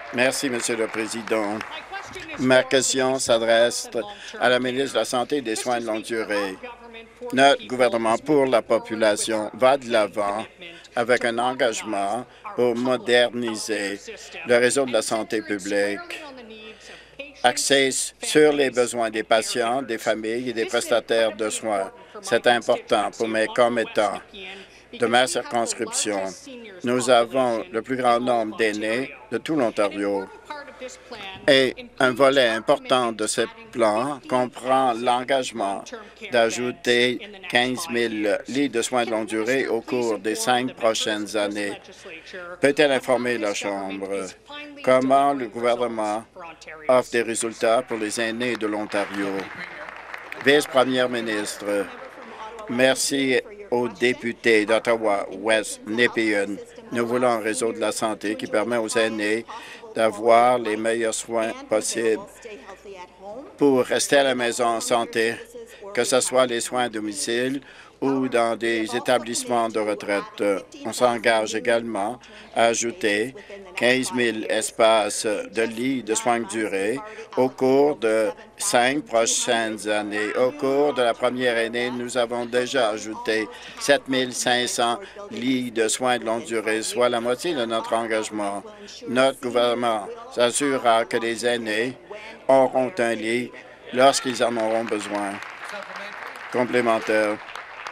Merci, Monsieur le Président. Ma question s'adresse à la ministre de la Santé et des Soins de longue durée. Notre gouvernement pour la population va de l'avant avec un engagement pour moderniser le réseau de la santé publique, axé sur les besoins des patients, des familles et des prestataires de soins. C'est important pour mes commettants de ma circonscription. Nous avons le plus grand nombre d'aînés de tout l'Ontario. Et un volet important de ce plan comprend l'engagement d'ajouter 15 000 lits de soins de longue durée au cours des 5 prochaines années. Peut-elle informer la Chambre comment le gouvernement offre des résultats pour les aînés de l'Ontario? Vice-première ministre, merci aux députés d'Ottawa-West Nepean. Nous voulons un réseau de la santé qui permet aux aînés d'avoir les meilleurs soins possibles pour rester à la maison en santé, que ce soit les soins à domicile ou dans des établissements de retraite. On s'engage également à ajouter 15 000 espaces de lits de soins de durée au cours de 5 prochaines années. Au cours de la première année, nous avons déjà ajouté 7 500 lits de soins de longue durée, soit la moitié de notre engagement. Notre gouvernement s'assurera que les aînés auront un lit lorsqu'ils en auront besoin. Complémentaire.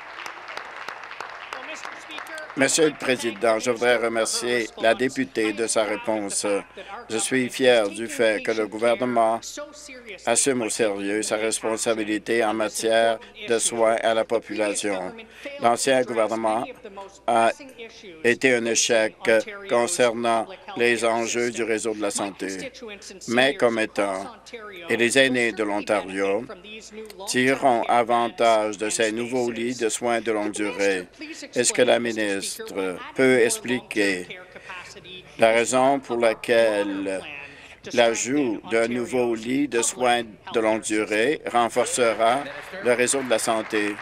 Monsieur le Président, je voudrais remercier la députée de sa réponse. Je suis fier du fait que le gouvernement assume au sérieux sa responsabilité en matière de soins à la population. L'ancien gouvernement a été un échec concernant les enjeux du réseau de la santé. Mes commettants et les aînés de l'Ontario tireront avantage de ces nouveaux lits de soins de longue durée. Est-ce que la ministre peut expliquer la raison pour laquelle l'ajout d'un nouveau lit de soins de longue durée renforcera le réseau de la santé?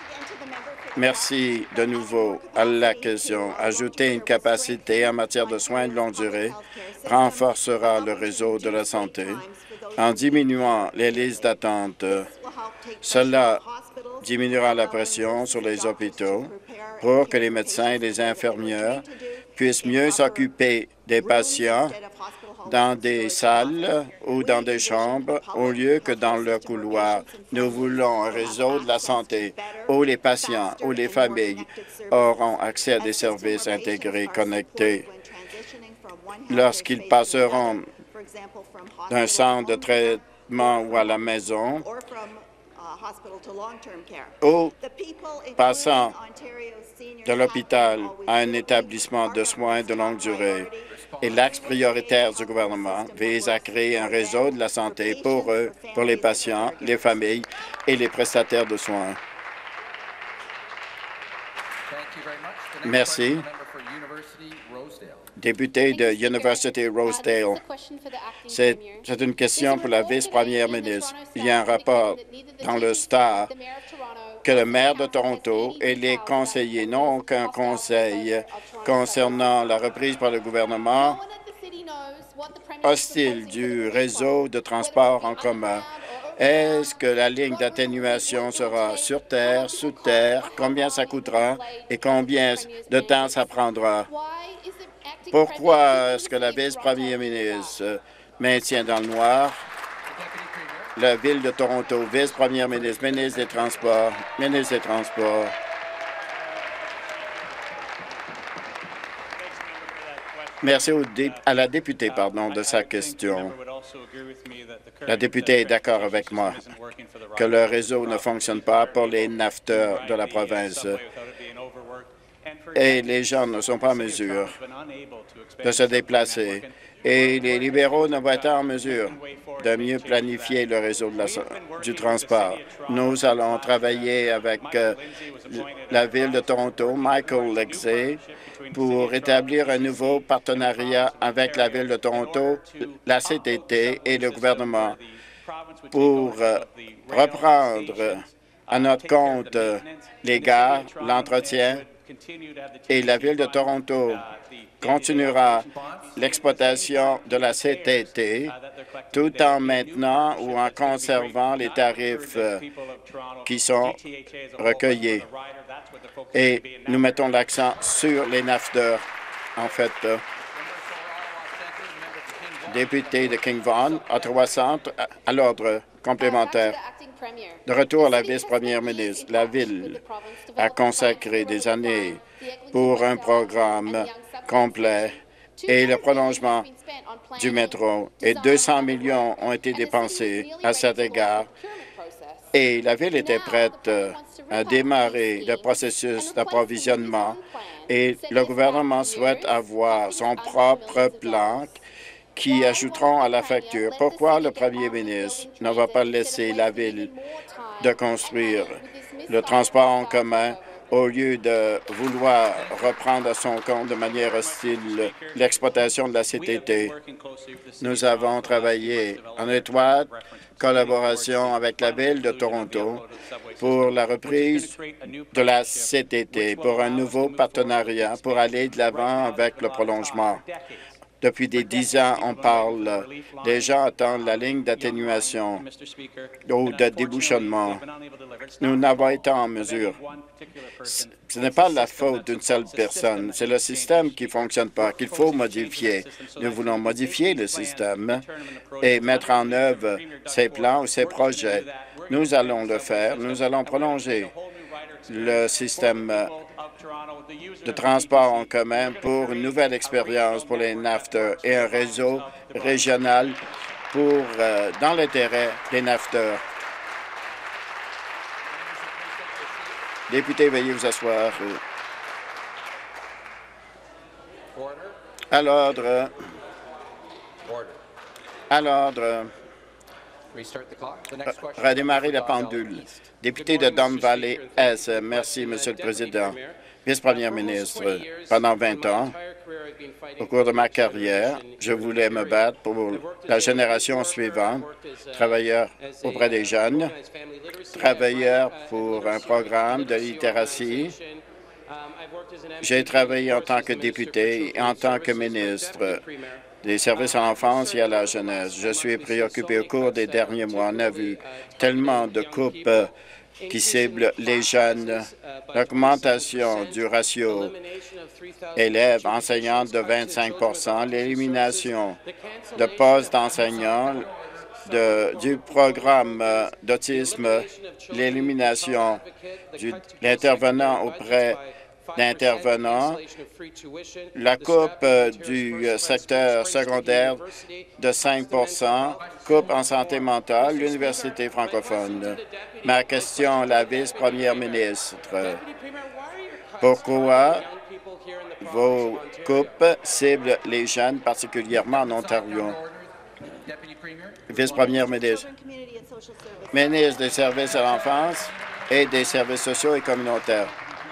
Merci de nouveau à la question. Ajouter une capacité en matière de soins de longue durée renforcera le réseau de la santé en diminuant les listes d'attente. Cela diminuera la pression sur les hôpitaux pour que les médecins et les infirmières puissent mieux s'occuper des patients dans des salles ou dans des chambres au lieu que dans le couloir. Nous voulons un réseau de la santé où les patients ou les familles auront accès à des services intégrés connectés. Lorsqu'ils passeront d'un centre de traitement ou à la maison, ou passant de l'hôpital à un établissement de soins de longue durée. Et l'axe prioritaire du gouvernement vise à créer un réseau de la santé pour eux, pour les patients, les familles et les prestataires de soins. Merci. Député de University Rosedale. C'est une question pour la vice-première ministre. Il y a un rapport dans le Star que le maire de Toronto et les conseillers n'ont aucun conseil concernant la reprise par le gouvernement hostile du réseau de transport en commun. Est-ce que la ligne d'atténuation sera sur terre, sous terre? Combien ça coûtera et combien de temps ça prendra? Pourquoi est-ce que la vice-première ministre maintient dans le noir la Ville de Toronto, vice-première ministre, ministre des Transports, ministre des Transports? Merci à la députée de sa question. La députée est d'accord avec moi que le réseau ne fonctionne pas pour les nafteurs de la province et les gens ne sont pas en mesure de se déplacer. Et les libéraux ne vont être en mesure de mieux planifier le réseau du transport. Nous allons travailler avec la Ville de Toronto, Michael Lexé, pour établir un nouveau partenariat avec la Ville de Toronto, la CTT et le gouvernement pour reprendre à notre compte les gares, l'entretien et la Ville de Toronto continuera l'exploitation de la CTT tout en maintenant ou en conservant les tarifs qui sont recueillis. Et nous mettons l'accent sur les NAFTA. En fait, député de King Vaughan, Ottawa Centre, à l'ordre complémentaire. De retour à la vice-première ministre, la Ville a consacré des années pour un programme complet et le prolongement du métro. Et 200 millions ont été dépensés à cet égard. Et la Ville était prête à démarrer le processus d'approvisionnement et le gouvernement souhaite avoir son propre plan qui ajouteront à la facture. Pourquoi le premier ministre ne va pas laisser la Ville de construire le transport en commun au lieu de vouloir reprendre à son compte de manière hostile l'exploitation de la CTT? Nous avons travaillé en étroite collaboration avec la Ville de Toronto pour la reprise de la CTT, pour un nouveau partenariat, pour aller de l'avant avec le prolongement. Depuis des 10 ans, on parle. Les gens attendent la ligne d'atténuation ou de débouchonnement. Nous n'avons été en mesure. Ce n'est pas la faute d'une seule personne. C'est le système qui ne fonctionne pas, qu'il faut modifier. Nous voulons modifier le système et mettre en œuvre ces plans ou ces projets. Nous allons le faire. Nous allons prolonger le système de transport en commun pour une nouvelle expérience pour les NAFTA et un réseau régional pour dans l'intérêt des NAFTA. Députés, veuillez vous asseoir. À l'ordre. À l'ordre. Redémarrer la pendule. Député de Don Valley Est. Merci, Monsieur le Président. Vice-première ministre, pendant 20 ans, au cours de ma carrière, je voulais me battre pour la génération suivante, travailleur auprès des jeunes, travailleur pour un programme de littératie. J'ai travaillé en tant que député et en tant que ministre des services à l'enfance et à la jeunesse. Je suis préoccupé au cours des derniers mois. On a vu tellement de coupes qui ciblent les jeunes, l'augmentation du ratio élèves-enseignants de 25 l'élimination de postes d'enseignants, du programme d'autisme, l'élimination de l'intervenant auprès d'intervenants, la coupe du secteur secondaire de 5 coupe en santé mentale, l'université francophone. Ma question à la vice-première ministre, pourquoi vos coupes ciblent les jeunes, particulièrement en Ontario? Vice-première ministre. Ministre des services à l'enfance et des services sociaux et communautaires.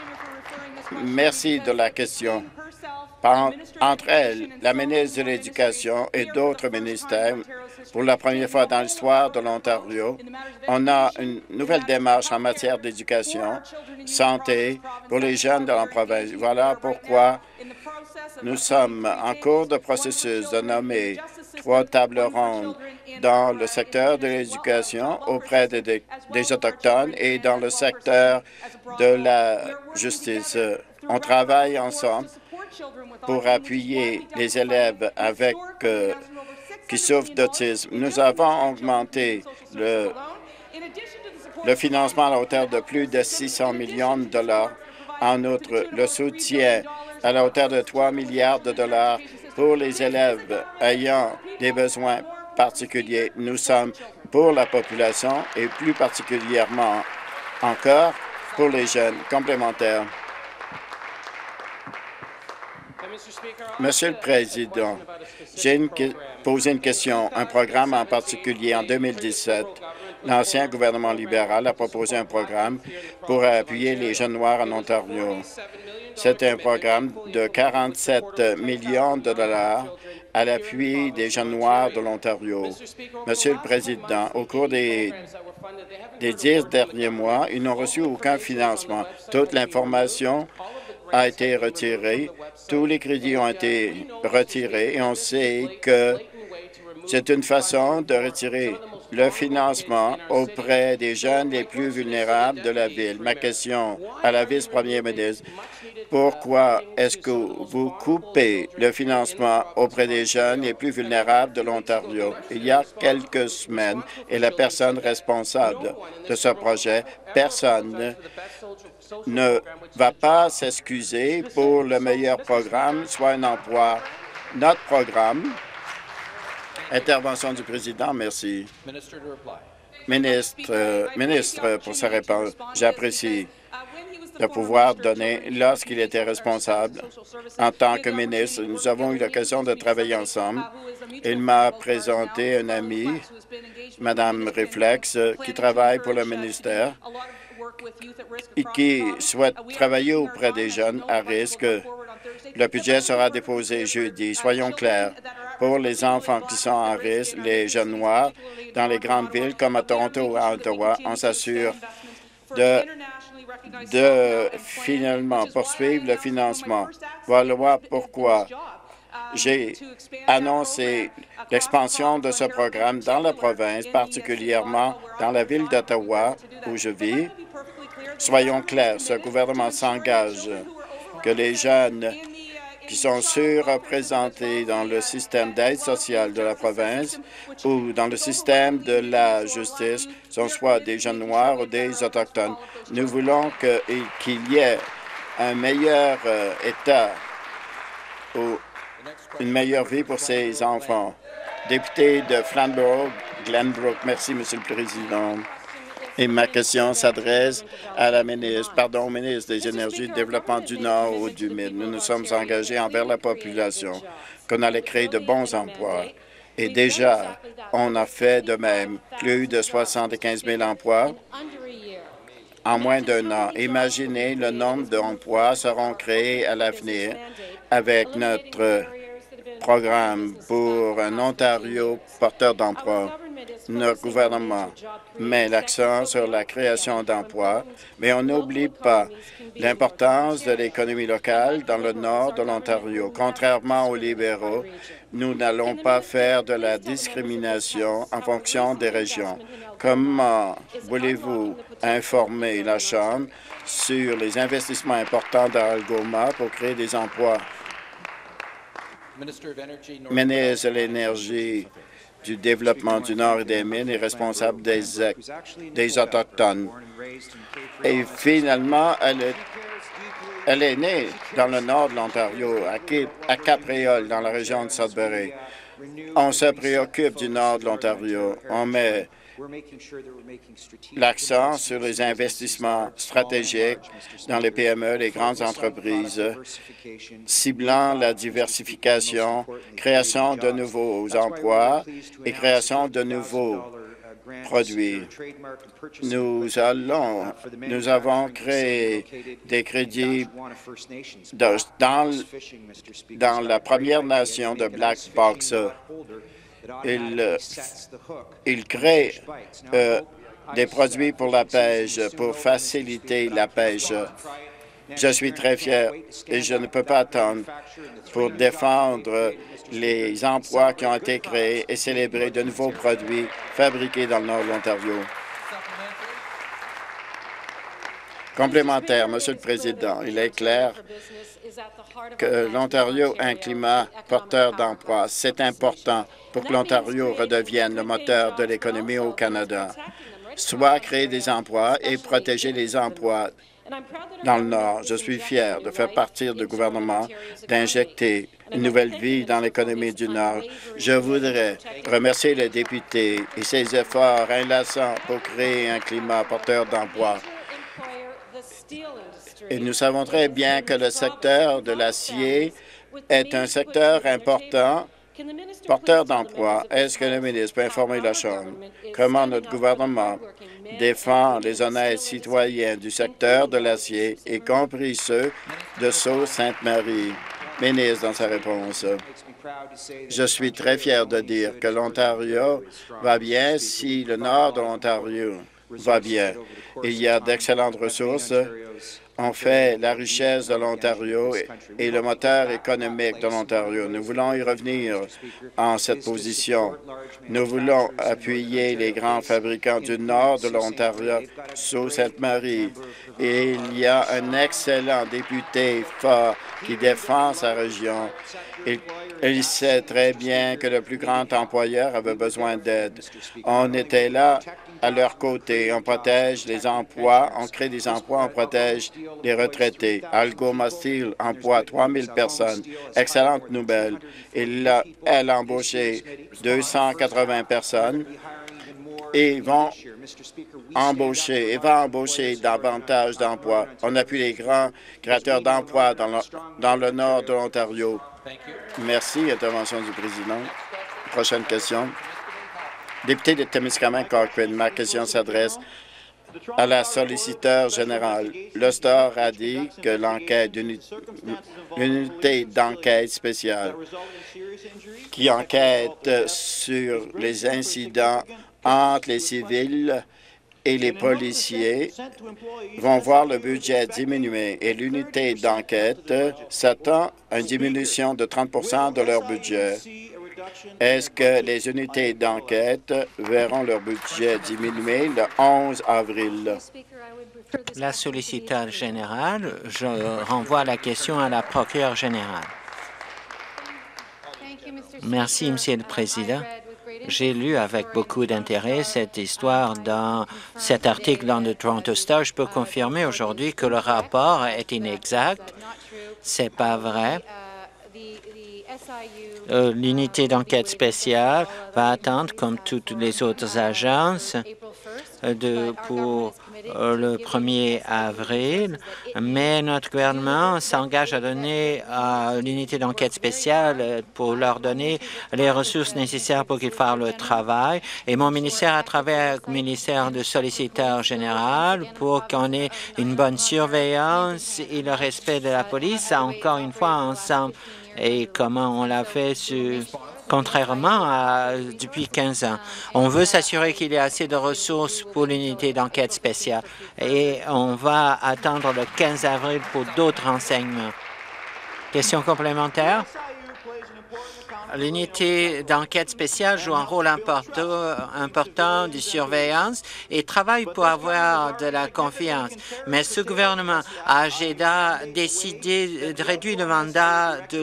Merci de la question. Entre elles, la ministre de l'Éducation et d'autres ministères, pour la première fois dans l'histoire de l'Ontario, on a une nouvelle démarche en matière d'éducation, santé pour les jeunes de la province. Voilà pourquoi nous sommes en cours de processus de nommer 3 tables rondes dans le secteur de l'éducation auprès des Autochtones et dans le secteur de la justice. On travaille ensemble pour appuyer les élèves qui souffrent d'autisme. Nous avons augmenté le financement à la hauteur de plus de 600 millions de dollars. En outre, le soutien à la hauteur de 3 milliards de dollars pour les élèves ayant des besoins particuliers. Nous sommes pour la population et plus particulièrement encore pour les jeunes complémentaires. Monsieur le Président, j'ai posé une question. Un programme en particulier en 2017, l'ancien gouvernement libéral a proposé un programme pour appuyer les jeunes noirs en Ontario. C'est un programme de 47 millions de dollars à l'appui des jeunes noirs de l'Ontario. Monsieur le Président, au cours des 10 derniers mois, ils n'ont reçu aucun financement. Toute l'information a été retiré. Tous les crédits ont été retirés et on sait que c'est une façon de retirer le financement auprès des jeunes les plus vulnérables de la ville. Ma question à la vice-première ministre, pourquoi est-ce que vous coupez le financement auprès des jeunes les plus vulnérables de l'Ontario? Il y a quelques semaines, et la personne responsable de ce projet, personne ne va pas s'excuser pour le meilleur programme, soit un emploi. Notre programme. Intervention du président, merci. Ministre, pour sa réponse, j'apprécie de pouvoir donner lorsqu'il était responsable. En tant que ministre, nous avons eu l'occasion de travailler ensemble. Il m'a présenté un ami, Mme Reflex, qui travaille pour le ministère et qui souhaite travailler auprès des jeunes à risque. Le budget sera déposé jeudi. Soyons clairs. Pour les enfants qui sont à risque, les jeunes noirs, dans les grandes villes comme à Toronto ou à Ottawa, on s'assure de finalement poursuivre le financement. Voilà pourquoi j'ai annoncé l'expansion de ce programme dans la province, particulièrement dans la ville d'Ottawa où je vis. Soyons clairs, ce gouvernement s'engage que les jeunes qui sont surreprésentés dans le système d'aide sociale de la province ou dans le système de la justice sont soit des jeunes noirs ou des autochtones. Nous voulons qu'il y ait un meilleur État ou une meilleure vie pour ces enfants. Député de Flamborough, Glenbrook. Merci, Monsieur le Président. Et ma question s'adresse à la ministre, au ministre des Énergies et du Développement du Nord ou du Mid. Nous nous sommes engagés envers la population qu'on allait créer de bons emplois. Et déjà, on a fait de même plus de 75 000 emplois en moins d'un an. Imaginez le nombre d'emplois seront créés à l'avenir avec notre programme pour un Ontario porteur d'emplois. Notre gouvernement met l'accent sur la création d'emplois, mais on n'oublie pas l'importance de l'économie locale dans le nord de l'Ontario. Contrairement aux libéraux, nous n'allons pas faire de la discrimination en fonction des régions. Comment voulez-vous informer la Chambre sur les investissements importants dans Algoma pour créer des emplois? Ministre de l'Énergie, du Développement du Nord et des Mines est responsable des Autochtones. Et finalement, elle est née dans le nord de l'Ontario, à Capreol, dans la région de Sudbury. On se préoccupe du nord de l'Ontario. On met l'accent sur les investissements stratégiques dans les PME, les grandes entreprises, ciblant la diversification, création de nouveaux emplois et création de nouveaux produits. Nous avons créé des crédits dans la Première Nation de Black Box. Il crée des produits pour la pêche, pour faciliter la pêche. Je suis très fier et je ne peux pas attendre pour défendre les emplois qui ont été créés et célébrer de nouveaux produits fabriqués dans le nord de l'Ontario. Complémentaire, Monsieur le Président, il est clair que l'Ontario a un climat porteur d'emplois. C'est important pour que l'Ontario redevienne le moteur de l'économie au Canada, soit créer des emplois et protéger les emplois dans le Nord. Je suis fier de faire partie du gouvernement, d'injecter une nouvelle vie dans l'économie du Nord. Je voudrais remercier le député et ses efforts inlassants pour créer un climat porteur d'emplois. Et nous savons très bien que le secteur de l'acier est un secteur important, porteur d'emplois. Est-ce que le ministre peut informer la Chambre comment notre gouvernement défend les honnêtes citoyens du secteur de l'acier, y compris ceux de Sault-Sainte-Marie? Ministre, dans sa réponse. Je suis très fier de dire que l'Ontario va bien si le nord de l'Ontario va bien. Il y a d'excellentes ressources on fait la richesse de l'Ontario et le moteur économique de l'Ontario. Nous voulons y revenir en cette position. Nous voulons appuyer les grands fabricants du nord de l'Ontario, Sault-Ste-Marie. Et il y a un excellent député fort qui défend sa région. Il sait très bien que le plus grand employeur avait besoin d'aide. On était là à leur côté. On protège les emplois, on crée des emplois, on protège les retraités. Algoma Steel emploie 3 000 personnes. Excellente nouvelle. Elle a embauché 280 personnes et va embaucher davantage d'emplois. On appuie les grands créateurs d'emplois dans le nord de l'Ontario. Merci. Intervention du président. Prochaine question. Député de Témiscamingue Cochrane, ma question s'adresse à la solliciteur générale. Le STOR a dit que l'unité d'enquête spéciale qui enquête sur les incidents entre les civils et les policiers vont voir le budget diminuer et l'unité d'enquête s'attend à une diminution de 30 de leur budget. Est-ce que les unités d'enquête verront leur budget diminuer le 11 avril? La solliciteur générale, je renvoie la question à la procureure générale. Merci, Monsieur le Président. J'ai lu avec beaucoup d'intérêt cette histoire dans cet article dans le Toronto Star. Je peux confirmer aujourd'hui que le rapport est inexact. C'est pas vrai. L'unité d'enquête spéciale va attendre, comme toutes les autres agences, pour le 1er avril, mais notre gouvernement s'engage à donner à l'unité d'enquête spéciale pour leur donner les ressources nécessaires pour qu'ils fassent le travail. Et mon ministère, à travers le ministère de solliciteur général, pour qu'on ait une bonne surveillance et le respect de la police, encore une fois, ensemble. Et comment on l'a fait contrairement à depuis 15 ans. On veut s'assurer qu'il y ait assez de ressources pour l'unité d'enquête spéciale et on va attendre le 15 avril pour d'autres renseignements. Question complémentaire? L'unité d'enquête spéciale joue un rôle important de surveillance et travaille pour avoir de la confiance. Mais ce gouvernement a décidé de réduire le mandat de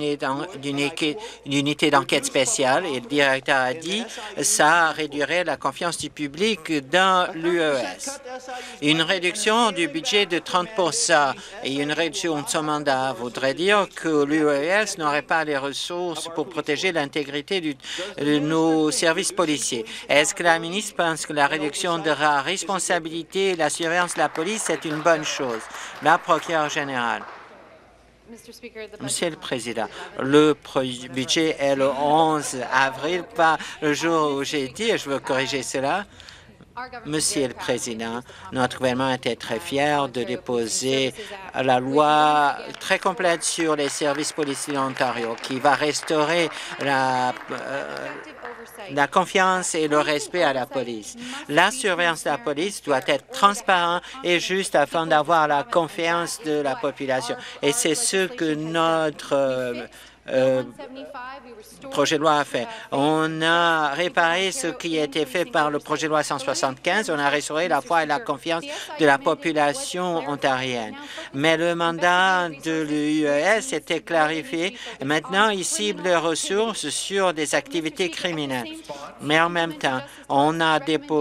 l'unité d'enquête spéciale et le directeur a dit que ça réduirait la confiance du public dans l'UES. Une réduction du budget de 30 et une réduction de son mandat voudrait dire que l'UES n'aurait pas les ressources pour protéger l'intégrité de nos services policiers. Est-ce que la ministre pense que la réduction de la responsabilité et la surveillance de la police est une bonne chose? La procureure générale. Monsieur le Président, le budget est le 11 avril, pas le jour où j'ai dit, et je veux corriger cela. Monsieur le Président, notre gouvernement était très fier de déposer la loi très complète sur les services policiers de l'Ontario qui va restaurer la confiance et le respect à la police. La surveillance de la police doit être transparente et juste afin d'avoir la confiance de la population. Et c'est ce que notre projet de loi a fait. On a réparé ce qui a été fait par le projet de loi 175. On a restauré la foi et la confiance de la population ontarienne. Mais le mandat de l'UES était clarifié. Et maintenant, il cible les ressources sur des activités criminelles. Mais en même temps, on a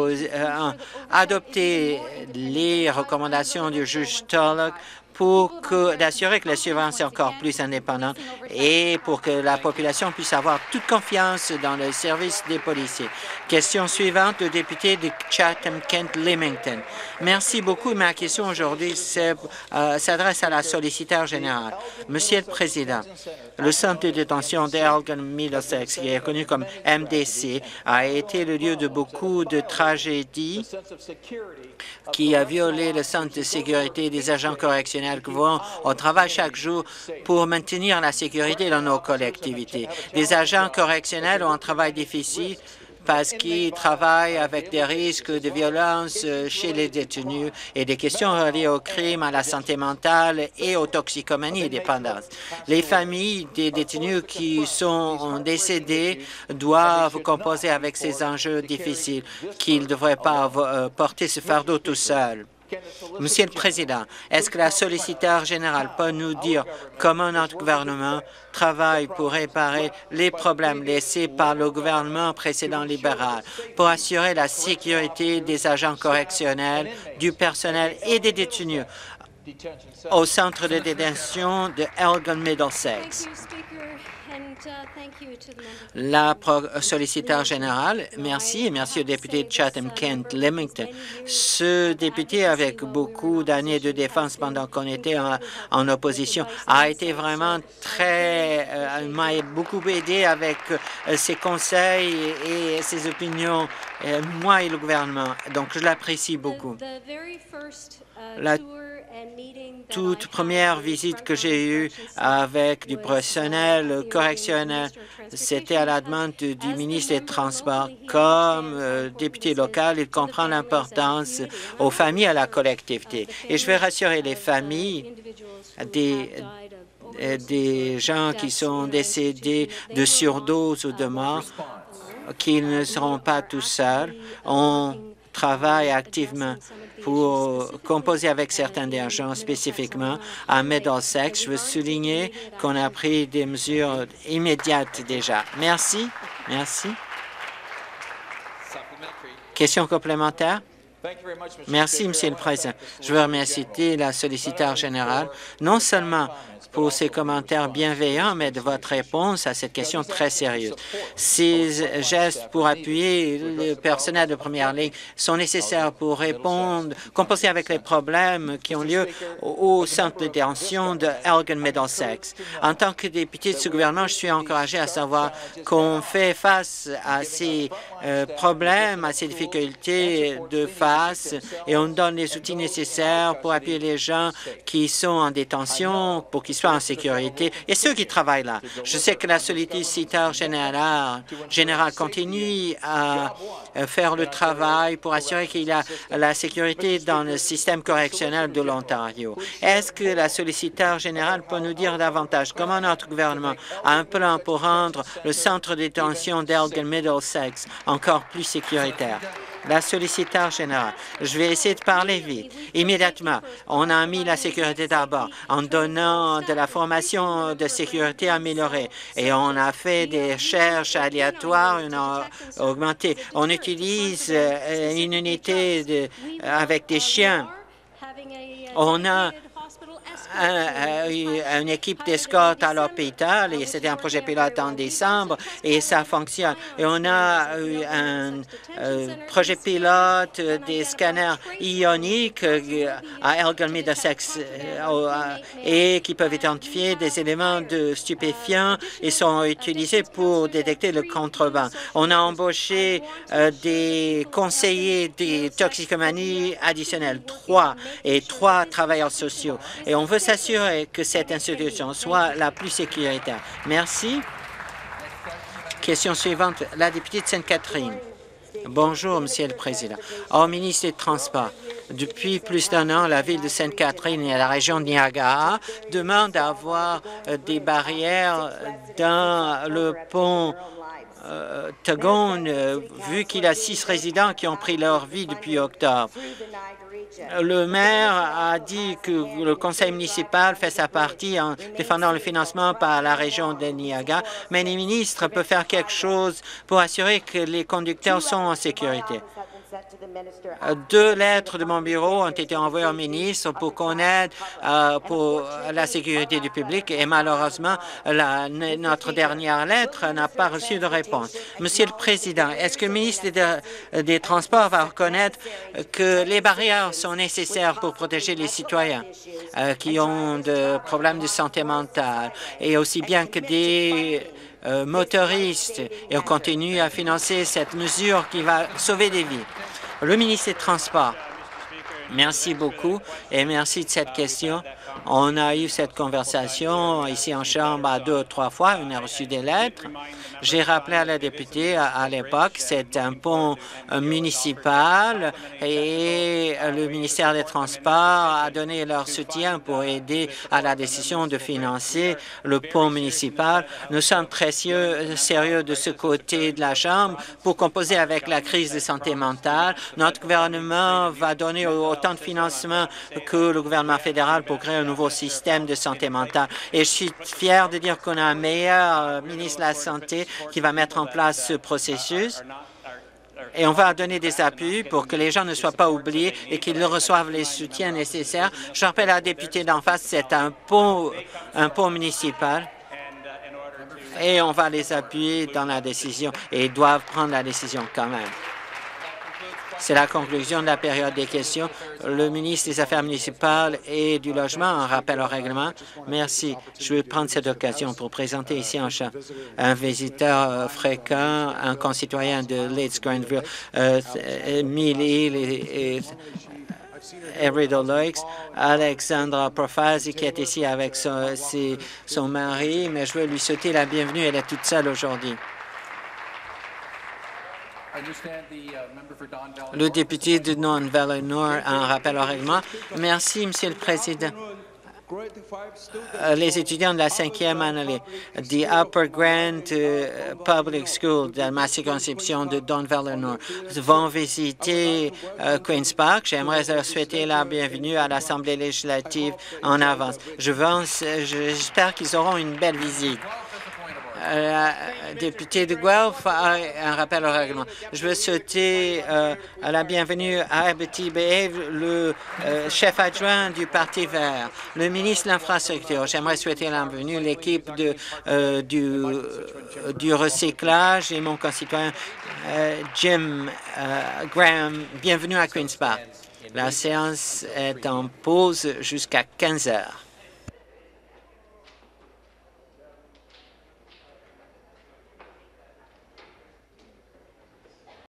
adopté les recommandations du juge Tulloch pour d'assurer que la surveillance est encore plus indépendante et pour que la population puisse avoir toute confiance dans le service des policiers. Question suivante, le député de Chatham-Kent-Leamington. Merci beaucoup. Ma question aujourd'hui s'adresse à la solliciteur générale. Monsieur le Président, le centre de détention d'Elgin-Middlesex, qui est connu comme MDC, a été le lieu de beaucoup de tragédies qui a violé le sens de sécurité des agents correctionnels qui vont au travail chaque jour pour maintenir la sécurité dans nos collectivités. Les agents correctionnels ont un travail difficile parce qu'ils travaillent avec des risques de violence chez les détenus et des questions reliées au crime, à la santé mentale et aux toxicomanies et dépendance. Les familles des détenus qui sont décédés doivent composer avec ces enjeux difficiles, qu'ils ne devraient pas porter ce fardeau tout seuls. Monsieur le Président, est-ce que la solliciteur générale peut nous dire comment notre gouvernement travaille pour réparer les problèmes laissés par le gouvernement précédent libéral, pour assurer la sécurité des agents correctionnels, du personnel et des détenus au centre de détention de Elgin-Middlesex? La solliciteur générale, merci, et merci au député de Chatham-Kent-Limington. Ce député, avec beaucoup d'années de défense pendant qu'on était en opposition, a été vraiment m'a beaucoup aidé avec ses conseils et ses opinions, moi et le gouvernement. Donc, je l'apprécie beaucoup. La toute première visite que j'ai eue avec du personnel correctionnel, c'était à la demande du ministre des Transports. Comme député local, il comprend l'importance aux familles et à la collectivité. Et je vais rassurer les familles des gens qui sont décédés de surdose ou de mort qu'ils ne seront pas tout seuls. On travaille activement pour composer avec certains des agents, spécifiquement à Middlesex. Je veux souligner qu'on a pris des mesures immédiates déjà. Merci. Merci. Question complémentaire? Merci, Monsieur le Président. Je veux remercier la solliciteur générale, non seulement pour ses commentaires bienveillants, mais de votre réponse à cette question très sérieuse. Ces gestes pour appuyer le personnel de première ligne sont nécessaires pour composer avec les problèmes qui ont lieu au centre de détention de Elgin-Middlesex. En tant que député de ce gouvernement, je suis encouragé à savoir qu'on fait face à ces problèmes, à ces difficultés de face, et on donne les outils nécessaires pour appuyer les gens qui sont en détention, pour qu'ils soient en sécurité, et ceux qui travaillent là. Je sais que la solliciteur générale continue à faire le travail pour assurer qu'il y a la sécurité dans le système correctionnel de l'Ontario. Est-ce que la solliciteur générale peut nous dire davantage comment notre gouvernement a un plan pour rendre le centre de détention d'Elgin-Middlesex encore plus sécuritaire? La solliciteur générale. Je vais essayer de parler vite. Immédiatement, on a mis la sécurité d'abord en donnant de la formation de sécurité améliorée et on a fait des recherches aléatoires, on a augmenté. On utilise une unité avec des chiens. On a une équipe d'escorte à l'hôpital et c'était un projet pilote en décembre et ça fonctionne. Et on a un projet pilote des scanners ioniques à Elgin-Middlesex et qui peuvent identifier des éléments de stupéfiants et sont utilisés pour détecter le contrebande. On a embauché des conseillers des toxicomanies additionnels, 3 travailleurs sociaux. Et on veut s'assurer que cette institution soit la plus sécuritaire. Merci. Question suivante, la députée de Sainte-Catherine. Bonjour, Monsieur le Président. Au ministre des Transports, depuis plus d'un an, la ville de Sainte-Catherine et la région de Niagara demandent d'avoir des barrières dans le pont Tagone, vu qu'il y a 6 résidents qui ont pris leur vie depuis octobre. Le maire a dit que le conseil municipal fait sa partie en défendant le financement par la région de Niagara, mais les ministres peuvent faire quelque chose pour assurer que les conducteurs sont en sécurité. 2 lettres de mon bureau ont été envoyées au ministre pour qu'on aide pour la sécurité du public et malheureusement, notre dernière lettre n'a pas reçu de réponse. Monsieur le Président, est-ce que le ministre des Transports va reconnaître que les barrières sont nécessaires pour protéger les citoyens qui ont des problèmes de santé mentale et aussi bien que des motoristes, et on continue à financer cette mesure qui va sauver des vies. Le ministre des Transports. Merci beaucoup et merci de cette question. On a eu cette conversation ici en Chambre à 2 ou 3 fois. On a reçu des lettres. J'ai rappelé à la députée à l'époque, c'est un pont municipal et le ministère des Transports a donné leur soutien pour aider à la décision de financer le pont municipal. Nous sommes très sérieux de ce côté de la Chambre pour composer avec la crise de santé mentale. Notre gouvernement va donner autant de financement que le gouvernement fédéral pour créer un nouveau système de santé mentale. Et je suis fier de dire qu'on a un meilleur ministre de la Santé qui va mettre en place ce processus. Et on va donner des appuis pour que les gens ne soient pas oubliés et qu'ils reçoivent les soutiens nécessaires. Je rappelle à la députée d'en face, c'est un pont municipal. Et on va les appuyer dans la décision et ils doivent prendre la décision quand même. C'est la conclusion de la période des questions. Le ministre des Affaires municipales et du Logement, un rappel au règlement. Merci. Je vais prendre cette occasion pour présenter ici en Chambre un visiteur fréquent, un concitoyen de Leeds-Grenville, Mill Hill et Rideau Lakes, Alexandra Profasi, qui est ici avec son mari, mais je veux lui souhaiter la bienvenue. Elle est toute seule aujourd'hui. Le député de Don Valley Nord a un rappel au règlement. Merci, Monsieur le Président. Les étudiants de la 5e année du Upper Grand Public School de ma circonscription de Don Valley Nord vont visiter Queen's Park. J'aimerais leur souhaiter la bienvenue à l'Assemblée législative en avance. J'espère qu'ils auront une belle visite. Député de Guelph a un rappel au règlement. Je veux souhaiter la bienvenue à Abity Behav, le chef adjoint du Parti vert, le ministre de l'Infrastructure. J'aimerais souhaiter la bienvenue à l'équipe du recyclage et mon concitoyen Jim Graham. Bienvenue à Queen's Park. La séance est en pause jusqu'à 15 heures.